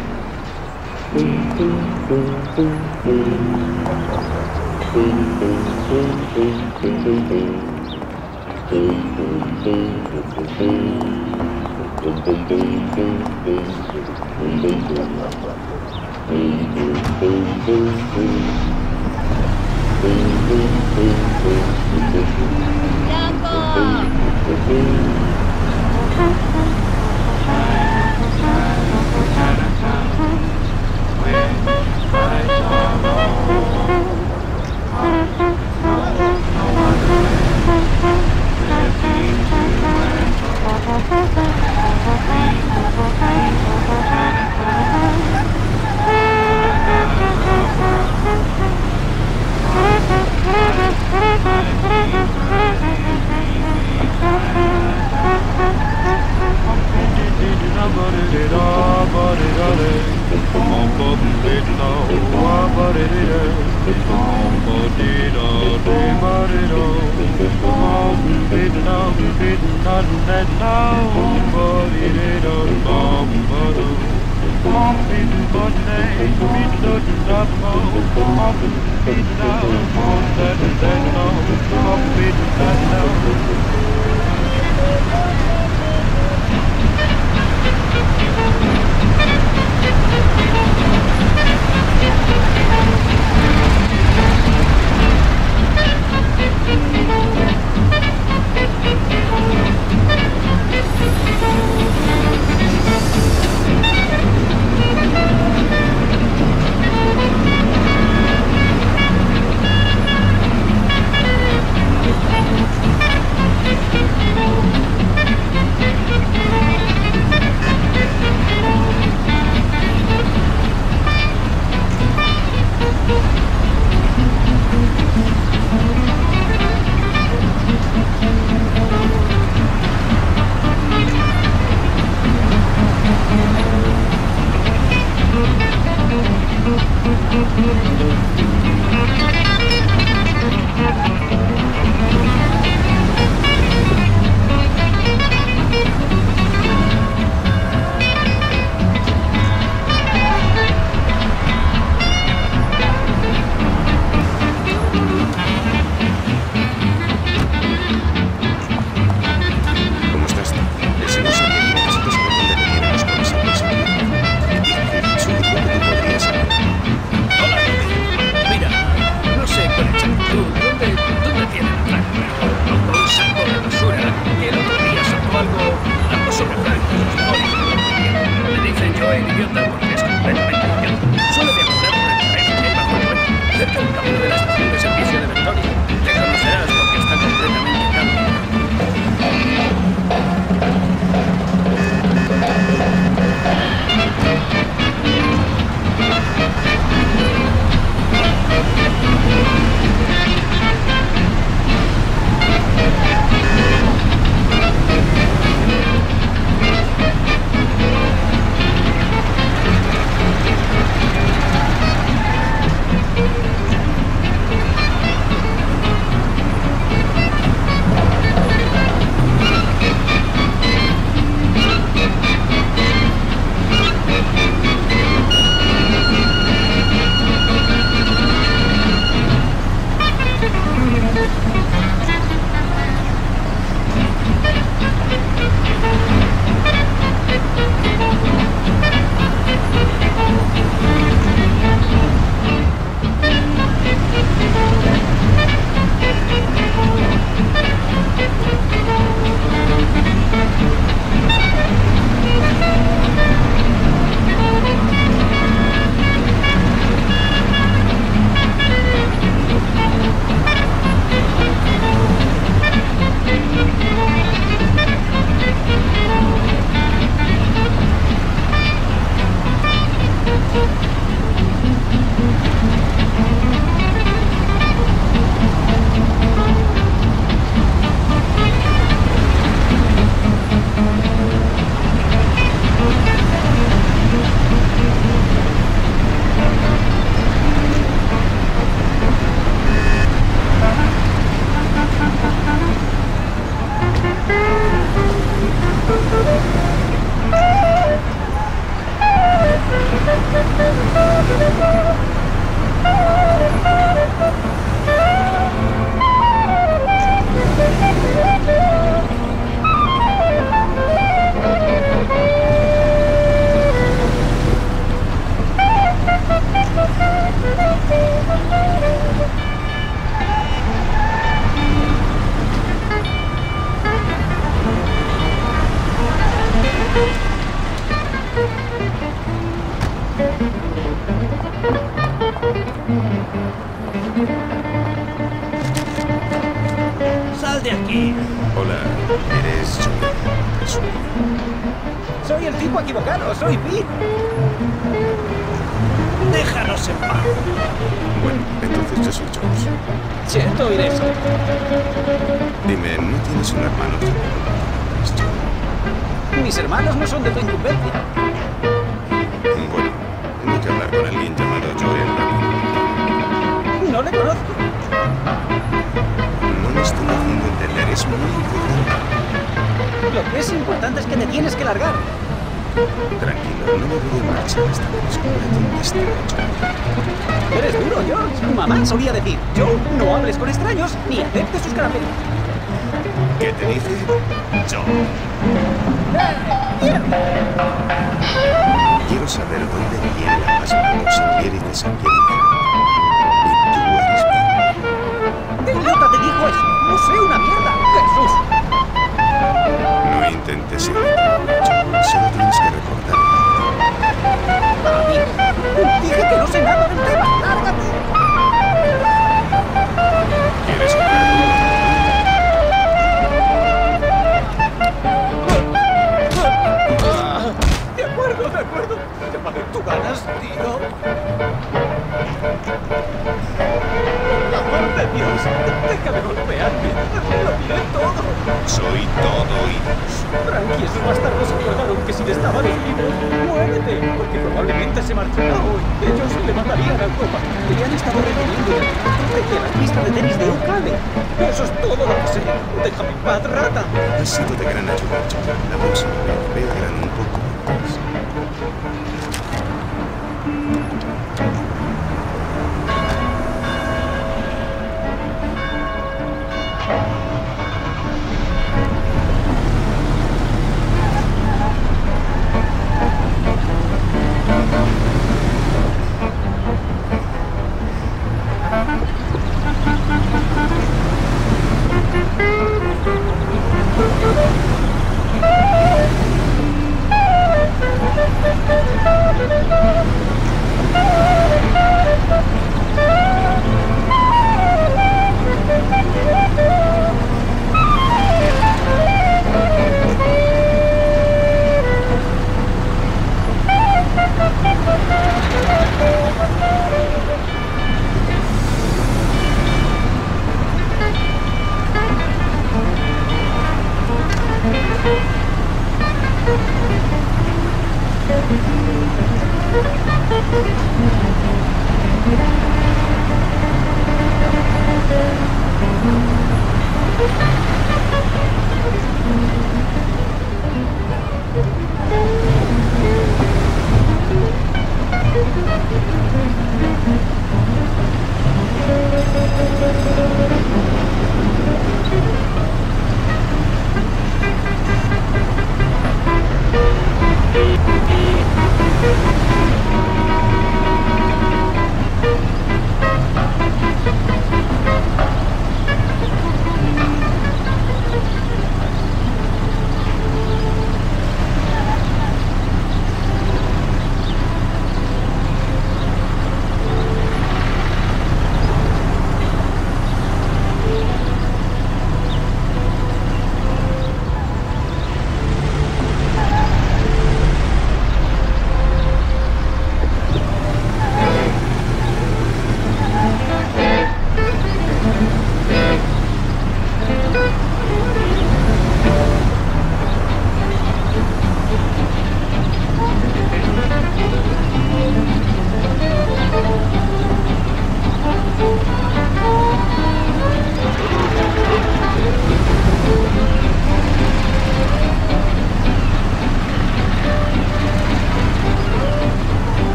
llamado el idiota porque es completamente idiota. Solo deambular por el terreno que hay bajo el puente, cerca del camino de la estación de servicio de Victoria. Le conocerás porque está completamente calmo. ¡Sal de aquí! Hola, eres Joel. Soy el tipo equivocado, soy Pete. Déjanos en paz. Bueno, entonces yo soy Jones. Siento oír eso. Dime, ¿no tienes un hermano? Mis hermanos no son de tu incumbencia. Bueno, tengo que hablar con alguien llamado Joel. No le conozco. No me estoy haciendo entender, es muy importante. Lo que es importante es que te tienes que largar. Tranquilo, no me voy a marchar hasta que descubra dónde está Joel. Eres duro, George. Mamá solía decir, Joe, no hables con extraños ni aceptes sus caramelos. ¿Qué te dice? Joe. Quiero saber dónde viene la paz cuando se quiere y desapiedra. Y tú eres mío. ¿Qué idiota te dijo eso? No sé una mierda. Jesús. No intentes ir. Solo tienes que recordar. Amigo, dije que no sé nada del tema. ¡Lárgate! ¿Quieres jugar? De acuerdo, de acuerdo. Llámame tú ganas, tío. Por amor de Dios, déjame golpearme. Lo diré todo. Soy todo oídos. Frank y esos bastardos acordaron que si le estaban vivos, muévete, porque probablemente se marchará hoy. Ellos le mandarían al copa. Le han estado reteniendo el de que la pista de tenis de Ucale. Eso es todo lo que sé. Déjame en paz, rata. Has sido de gran ayuda, Joel. La próxima vez ve a gran un poco antes. Thank you.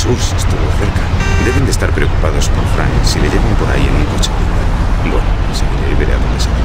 Sus estuvo cerca. Deben de estar preocupados por Frank si le llevan por ahí en un coche. Bueno, seguiré y veré a dónde se va.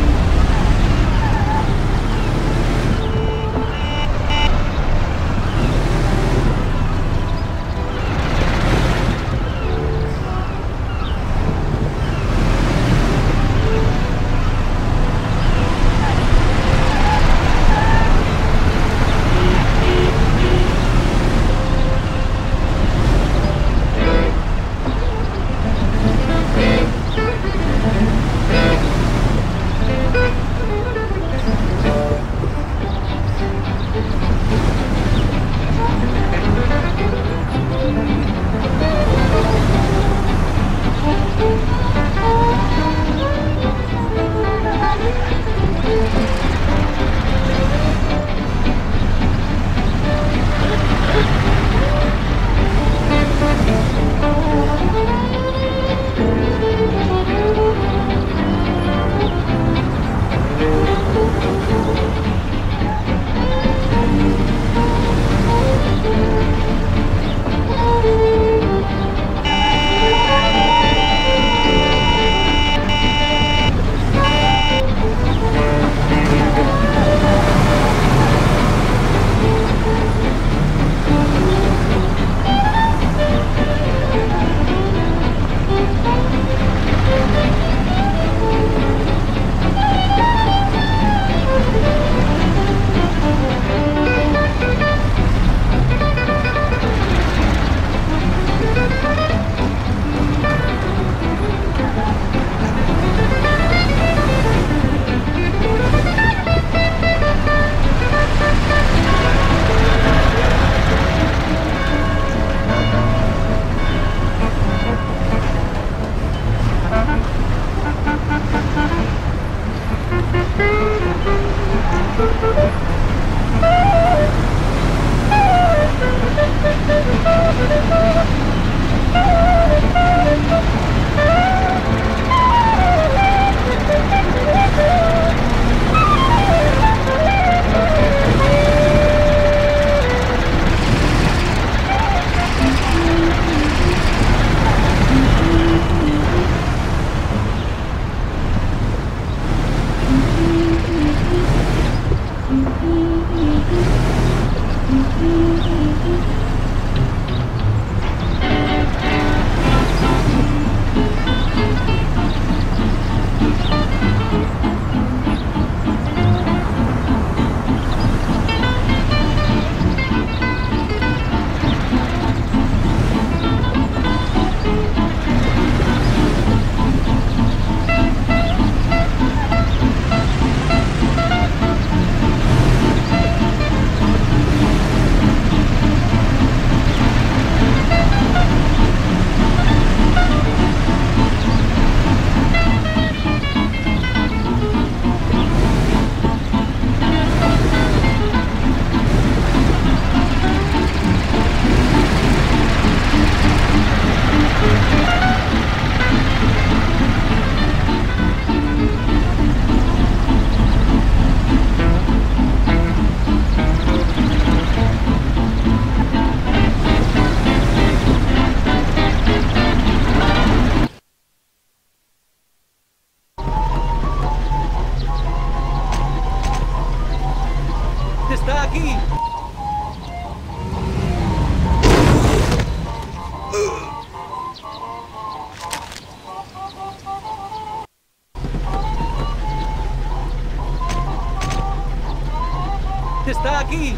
¡Está aquí!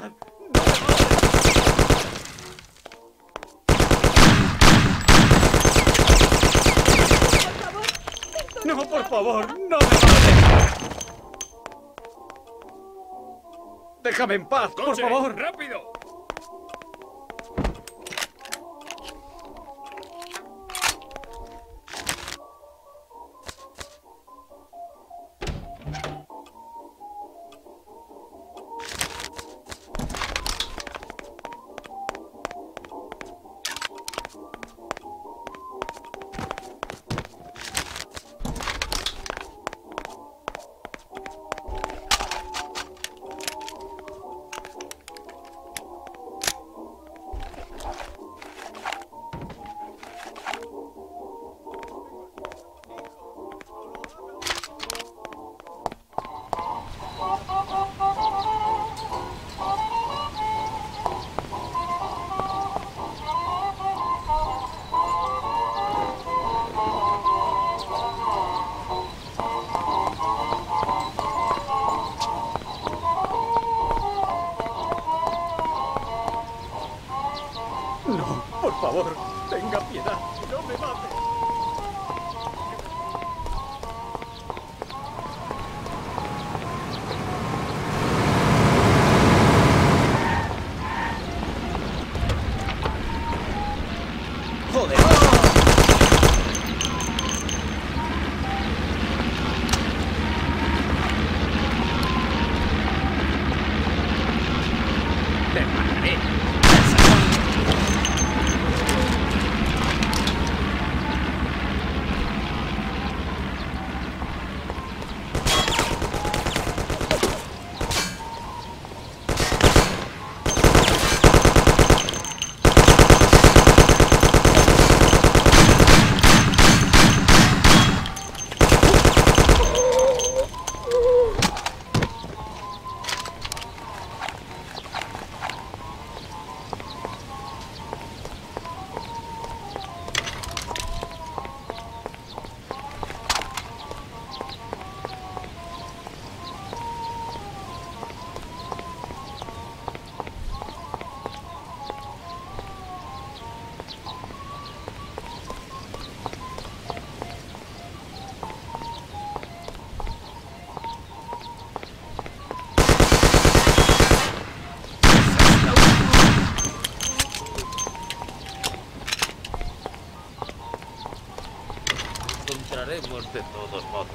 piedad. ¡No, por favor! ¡No me mates! ¡Déjame en paz, por Coche, favor! ¡rápido! No, por favor, tenga piedad, no me mate. ¡Joder! ¡Te mataré! Encontraremos de todos modos.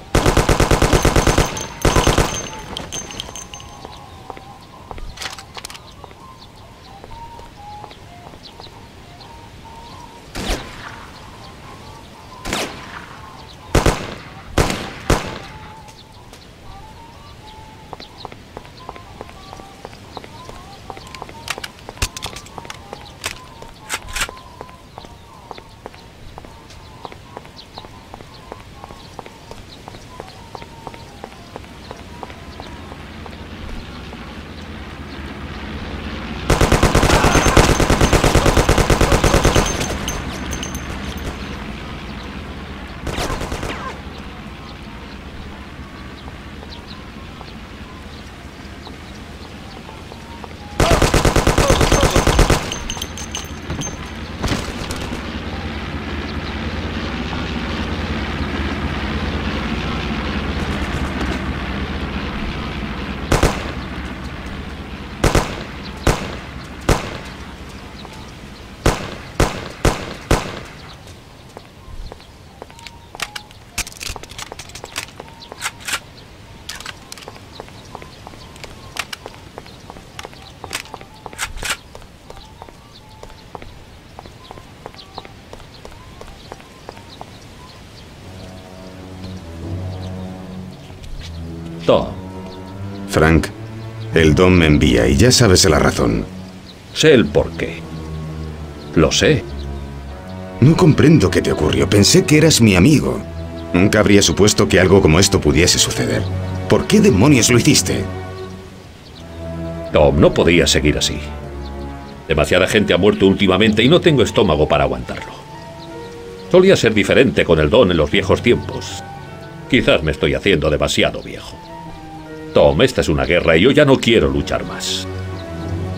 Tom. Frank, el Don me envía y ya sabes la razón. Sé el porqué. Lo sé. No comprendo qué te ocurrió. Pensé que eras mi amigo. Nunca habría supuesto que algo como esto pudiese suceder. ¿Por qué demonios lo hiciste? Tom, no podía seguir así. Demasiada gente ha muerto últimamente y no tengo estómago para aguantarlo. Solía ser diferente con el Don en los viejos tiempos. Quizás me estoy haciendo demasiado viejo. Tom, esta es una guerra y yo ya no quiero luchar más.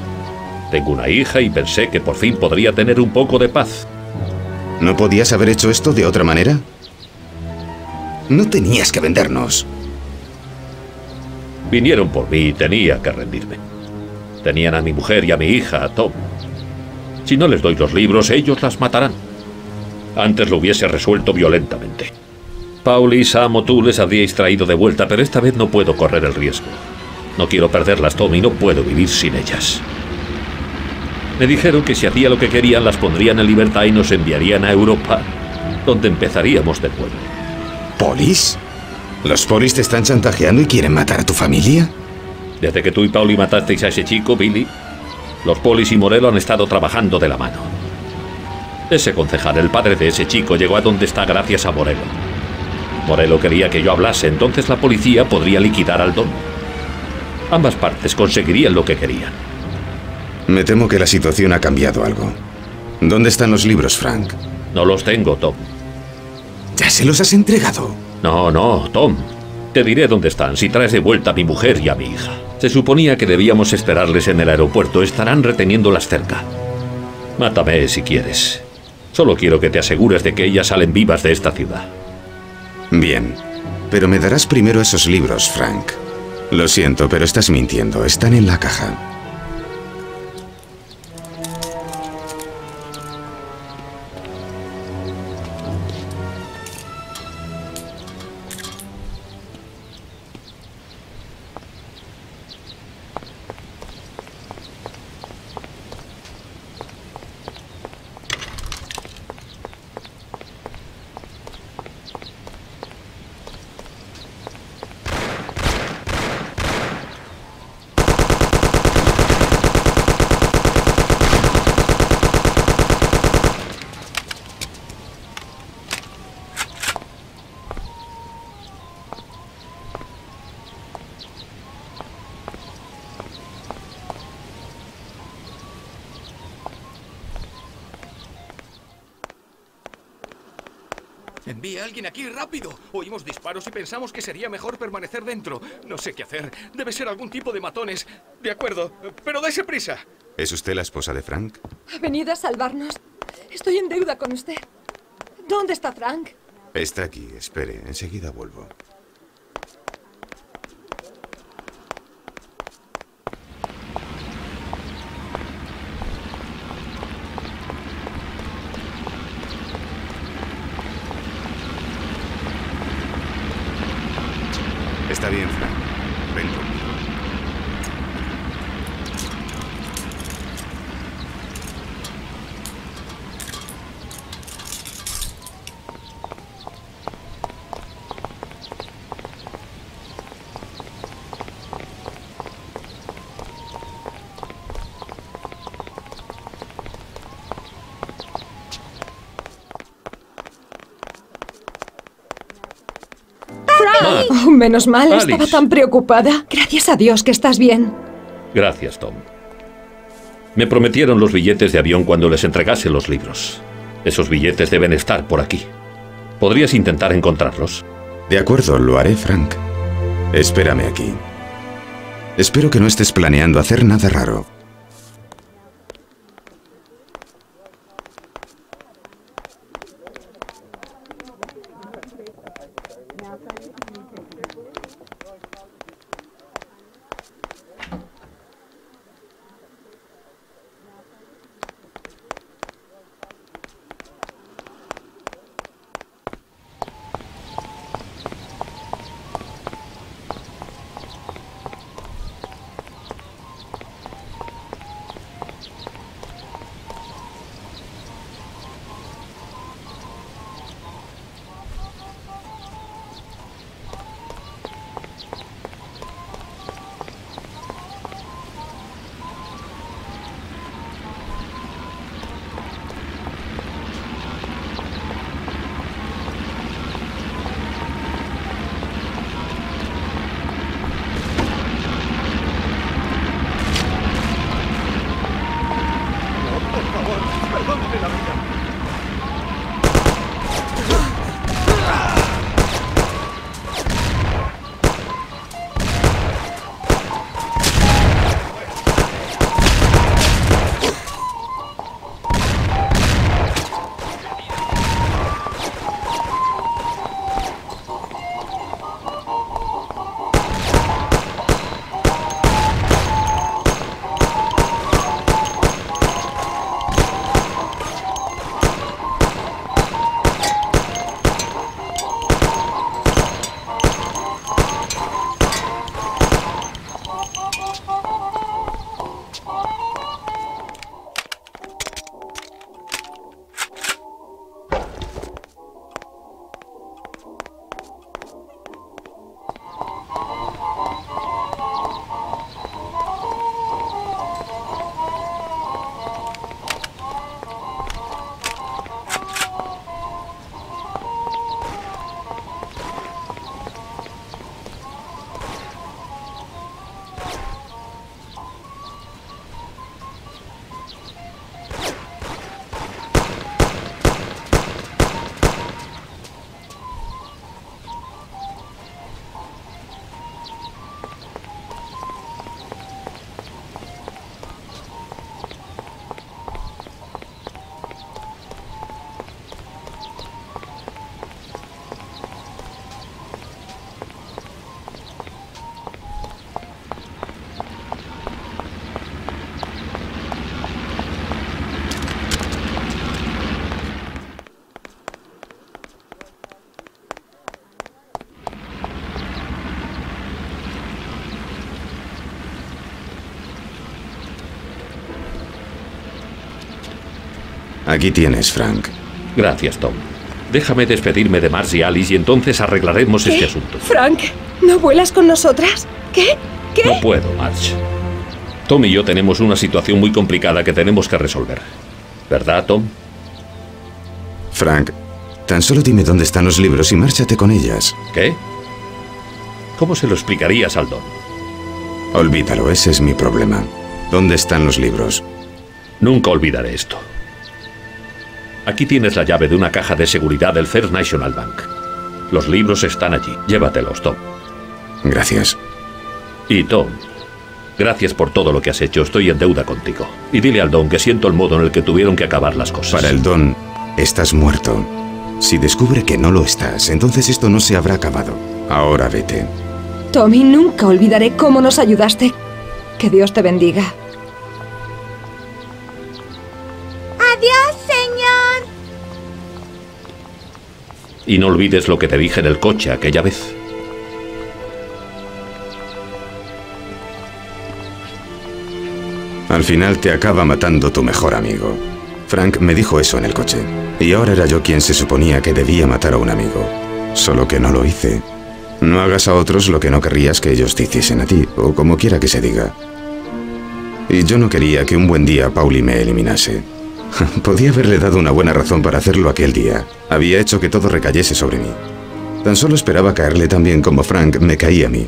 Tengo una hija y pensé que por fin podría tener un poco de paz. ¿No podías haber hecho esto de otra manera? No tenías que vendernos. Vinieron por mí y tenía que rendirme. Tenían a mi mujer y a mi hija, Tom. Si no les doy los libros, ellos las matarán. Antes lo hubiese resuelto violentamente. Pauli, Sam o tú les habríais traído de vuelta, pero esta vez no puedo correr el riesgo. No quiero perderlas, Tom, y no puedo vivir sin ellas. Me dijeron que si hacía lo que querían, las pondrían en libertad y nos enviarían a Europa, donde empezaríamos de nuevo. ¿Polis? ¿Los polis te están chantajeando y quieren matar a tu familia? Desde que tú y Pauli matasteis a ese chico, Billy, los polis y Morello han estado trabajando de la mano. Ese concejal, el padre de ese chico, llegó a donde está gracias a Morello. Morello quería que yo hablase, entonces la policía podría liquidar al don. Ambas partes conseguirían lo que querían. Me temo que la situación ha cambiado algo. ¿Dónde están los libros, Frank? No los tengo, Tom. ¿Ya se los has entregado? No, no, Tom. Te diré dónde están si traes de vuelta a mi mujer y a mi hija. Se suponía que debíamos esperarles en el aeropuerto. Estarán reteniéndolas cerca. Mátame si quieres. Solo quiero que te asegures de que ellas salen vivas de esta ciudad. Bien. Pero me darás primero esos libros, Frank. Lo siento, pero estás mintiendo. Están en la caja. Envía a alguien aquí, rápido. Oímos disparos y pensamos que sería mejor permanecer dentro. No sé qué hacer. Debe ser algún tipo de matones. De acuerdo, pero dése prisa. ¿Es usted la esposa de Frank? Ha venido a salvarnos. Estoy en deuda con usted. ¿Dónde está Frank? Está aquí. Espere, enseguida vuelvo. Está bien, Frank. Ven conmigo. Oh, menos mal, Alice. estaba tan preocupada. Gracias a Dios que estás bien. Gracias, Tom. Me prometieron los billetes de avión cuando les entregase los libros. Esos billetes deben estar por aquí. ¿Podrías intentar encontrarlos? De acuerdo, lo haré, Frank. Espérame aquí. Espero que no estés planeando hacer nada raro. Aquí tienes, Frank. Gracias, Tom. Déjame despedirme de Marge y Alice y entonces arreglaremos ¿Qué? este asunto. Frank, ¿no vuelas con nosotras? ¿Qué? ¿Qué? No puedo, Marge. Tom y yo tenemos una situación muy complicada que tenemos que resolver. ¿Verdad, Tom? Frank, tan solo dime dónde están los libros y márchate con ellas. ¿Qué? ¿Cómo se lo explicarías al Don? Olvídalo, ese es mi problema. ¿Dónde están los libros? Nunca olvidaré esto. Aquí tienes la llave de una caja de seguridad del First National Bank. Los libros están allí. Llévatelos, Tom. Gracias. Y Tom, gracias por todo lo que has hecho. Estoy en deuda contigo. Y dile al Don que siento el modo en el que tuvieron que acabar las cosas. Para el Don, estás muerto. Si descubre que no lo estás, entonces esto no se habrá acabado. Ahora vete. Tommy, nunca olvidaré cómo nos ayudaste. Que Dios te bendiga. Adiós, señor. Y no olvides lo que te dije en el coche aquella vez. Al final te acaba matando tu mejor amigo. Frank me dijo eso en el coche. Y ahora era yo quien se suponía que debía matar a un amigo. Solo que no lo hice. No hagas a otros lo que no querrías que ellos te hiciesen a ti, o como quiera que se diga. Y yo no quería que un buen día Pauli me eliminase. Podía haberle dado una buena razón para hacerlo aquel día. Había hecho que todo recayese sobre mí. Tan solo esperaba caerle tan bien como Frank me caía a mí.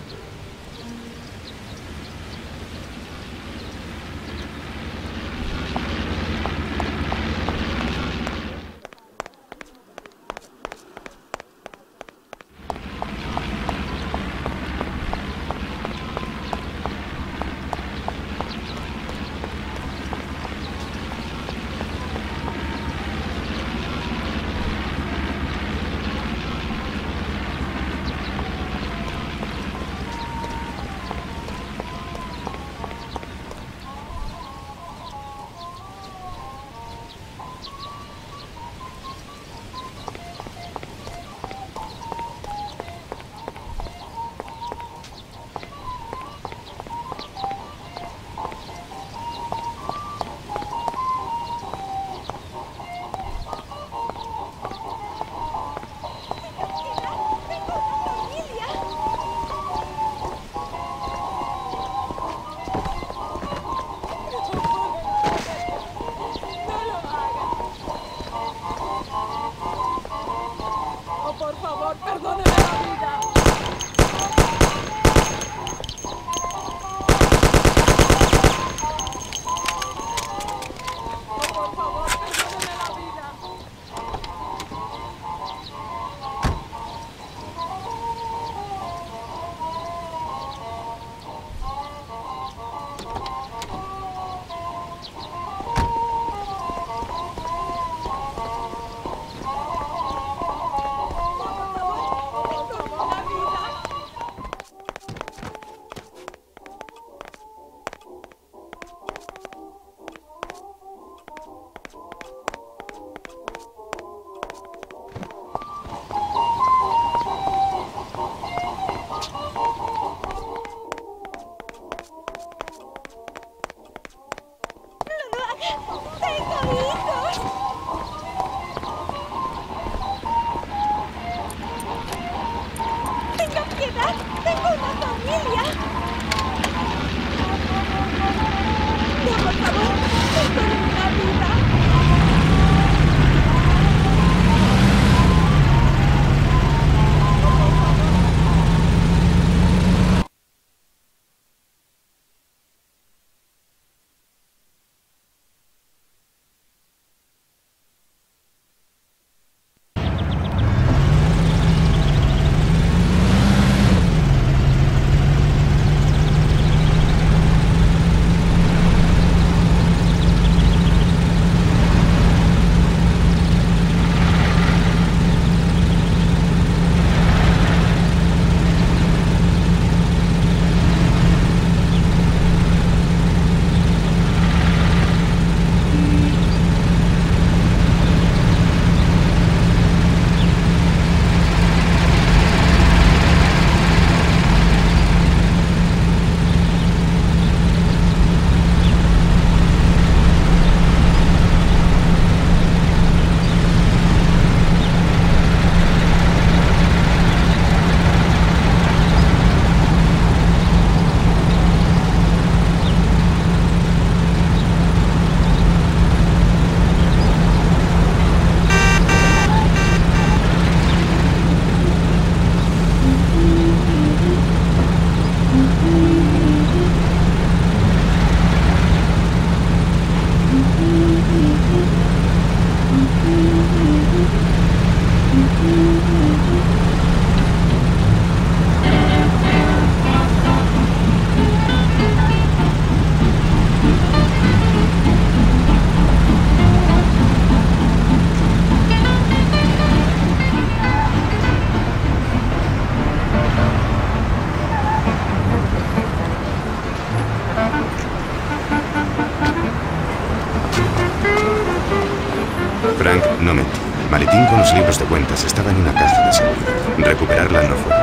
No mentí. Maletín con los libros de cuentas estaba en una caja de seguridad. Recuperarla no fue.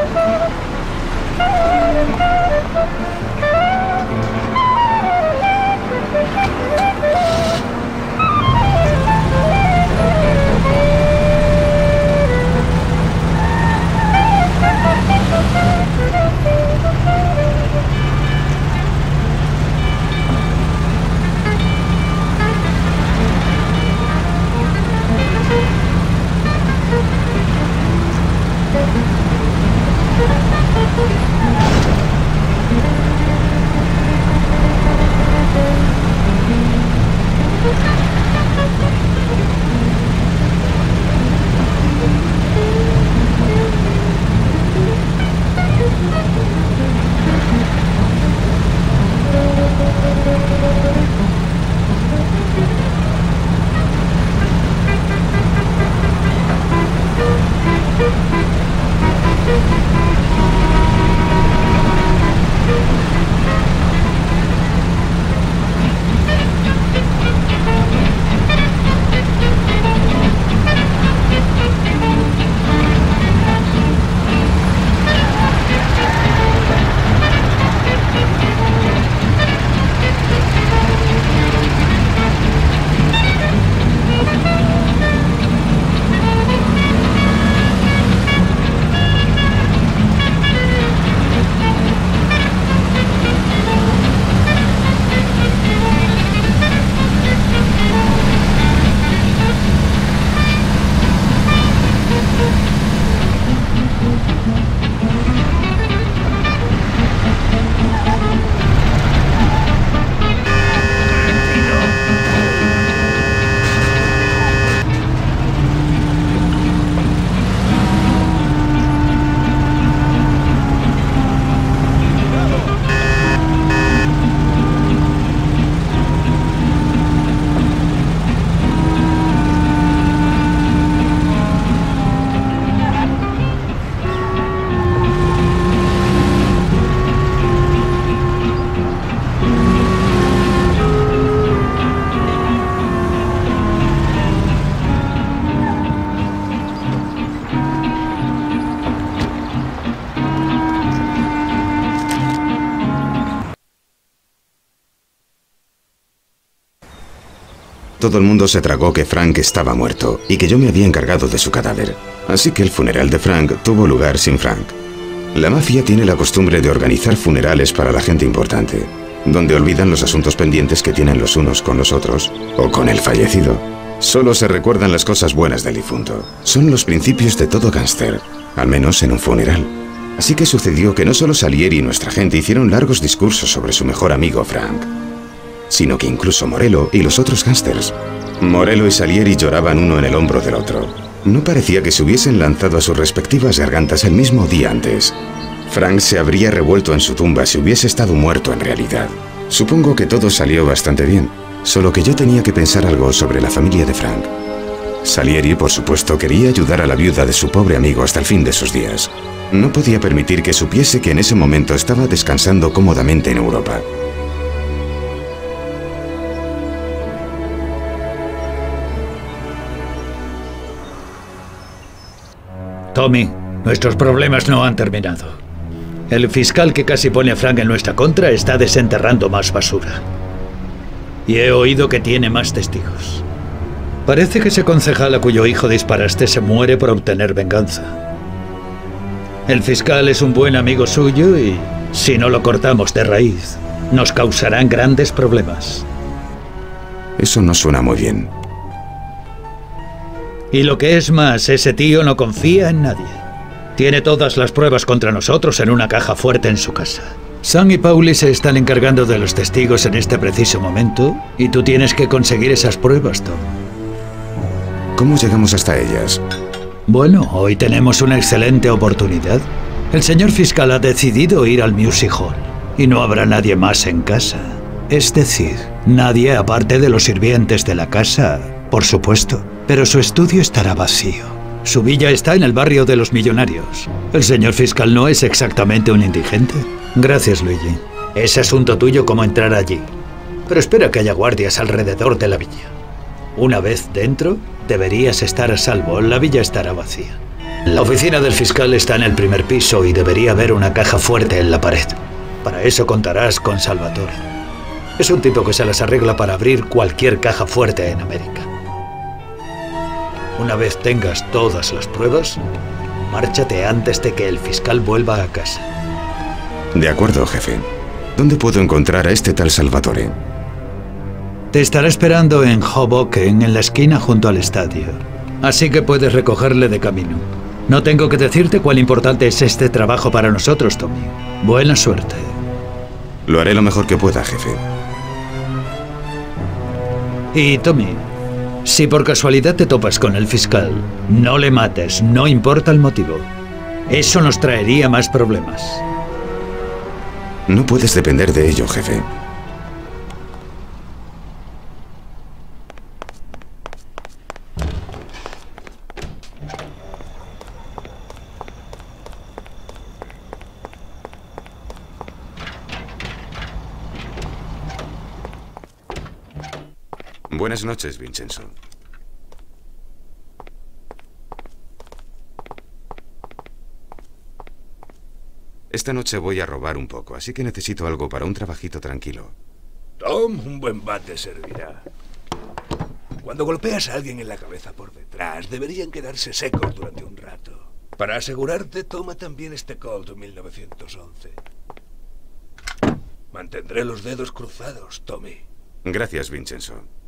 Todo el mundo se tragó que Frank estaba muerto y que yo me había encargado de su cadáver. Así que el funeral de Frank tuvo lugar sin Frank. La mafia tiene la costumbre de organizar funerales para la gente importante, donde olvidan los asuntos pendientes que tienen los unos con los otros o con el fallecido. Solo se recuerdan las cosas buenas del difunto. Son los principios de todo gángster, al menos en un funeral. Así que sucedió que no solo Salieri y nuestra gente hicieron largos discursos sobre su mejor amigo Frank, sino que incluso Morello y los otros gángsters. Morello y Salieri lloraban uno en el hombro del otro. No parecía que se hubiesen lanzado a sus respectivas gargantas el mismo día antes. Frank se habría revuelto en su tumba si hubiese estado muerto en realidad. Supongo que todo salió bastante bien, solo que yo tenía que pensar algo sobre la familia de Frank. Salieri, por supuesto, quería ayudar a la viuda de su pobre amigo hasta el fin de sus días. No podía permitir que supiese que en ese momento estaba descansando cómodamente en Europa. Tommy, nuestros problemas no han terminado. El fiscal que casi pone a Frank en nuestra contra está desenterrando más basura. Y he oído que tiene más testigos. Parece que ese concejal a cuyo hijo disparaste se muere por obtener venganza. El fiscal es un buen amigo suyo y, si no lo cortamos de raíz, nos causarán grandes problemas. Eso no suena muy bien. Y lo que es más, ese tío no confía en nadie. Tiene todas las pruebas contra nosotros en una caja fuerte en su casa. Sam y Pauli se están encargando de los testigos en este preciso momento y tú tienes que conseguir esas pruebas, Tom. ¿Cómo llegamos hasta ellas? Bueno, hoy tenemos una excelente oportunidad. El señor fiscal ha decidido ir al Music Hall y no habrá nadie más en casa. Es decir, nadie aparte de los sirvientes de la casa, por supuesto. Pero su estudio estará vacío. Su villa está en el barrio de los millonarios. El señor fiscal no es exactamente un indigente. Gracias, Luigi. Es asunto tuyo cómo entrar allí. Pero espera que haya guardias alrededor de la villa. Una vez dentro, deberías estar a salvo. La villa estará vacía. La oficina del fiscal está en el primer piso y debería haber una caja fuerte en la pared. Para eso contarás con Salvatore. Es un tipo que se las arregla para abrir cualquier caja fuerte en América. Una vez tengas todas las pruebas, márchate antes de que el fiscal vuelva a casa. De acuerdo, jefe. ¿Dónde puedo encontrar a este tal Salvatore? Te estará esperando en Hoboken, en la esquina junto al estadio. Así que puedes recogerle de camino. No tengo que decirte cuán importante es este trabajo para nosotros, Tommy. Buena suerte. Lo haré lo mejor que pueda, jefe. Y, Tommy, si por casualidad te topas con el fiscal, no le mates, no importa el motivo. Eso nos traería más problemas. No puedes depender de ello, jefe. Buenas noches, Vincenzo. Esta noche voy a robar un poco, así que necesito algo para un trabajito tranquilo. Tom, un buen bate servirá. Cuando golpeas a alguien en la cabeza por detrás, deberían quedarse secos durante un rato. Para asegurarte, toma también este Colt mil novecientos once. Mantendré los dedos cruzados, Tommy. Gracias, Vincenzo.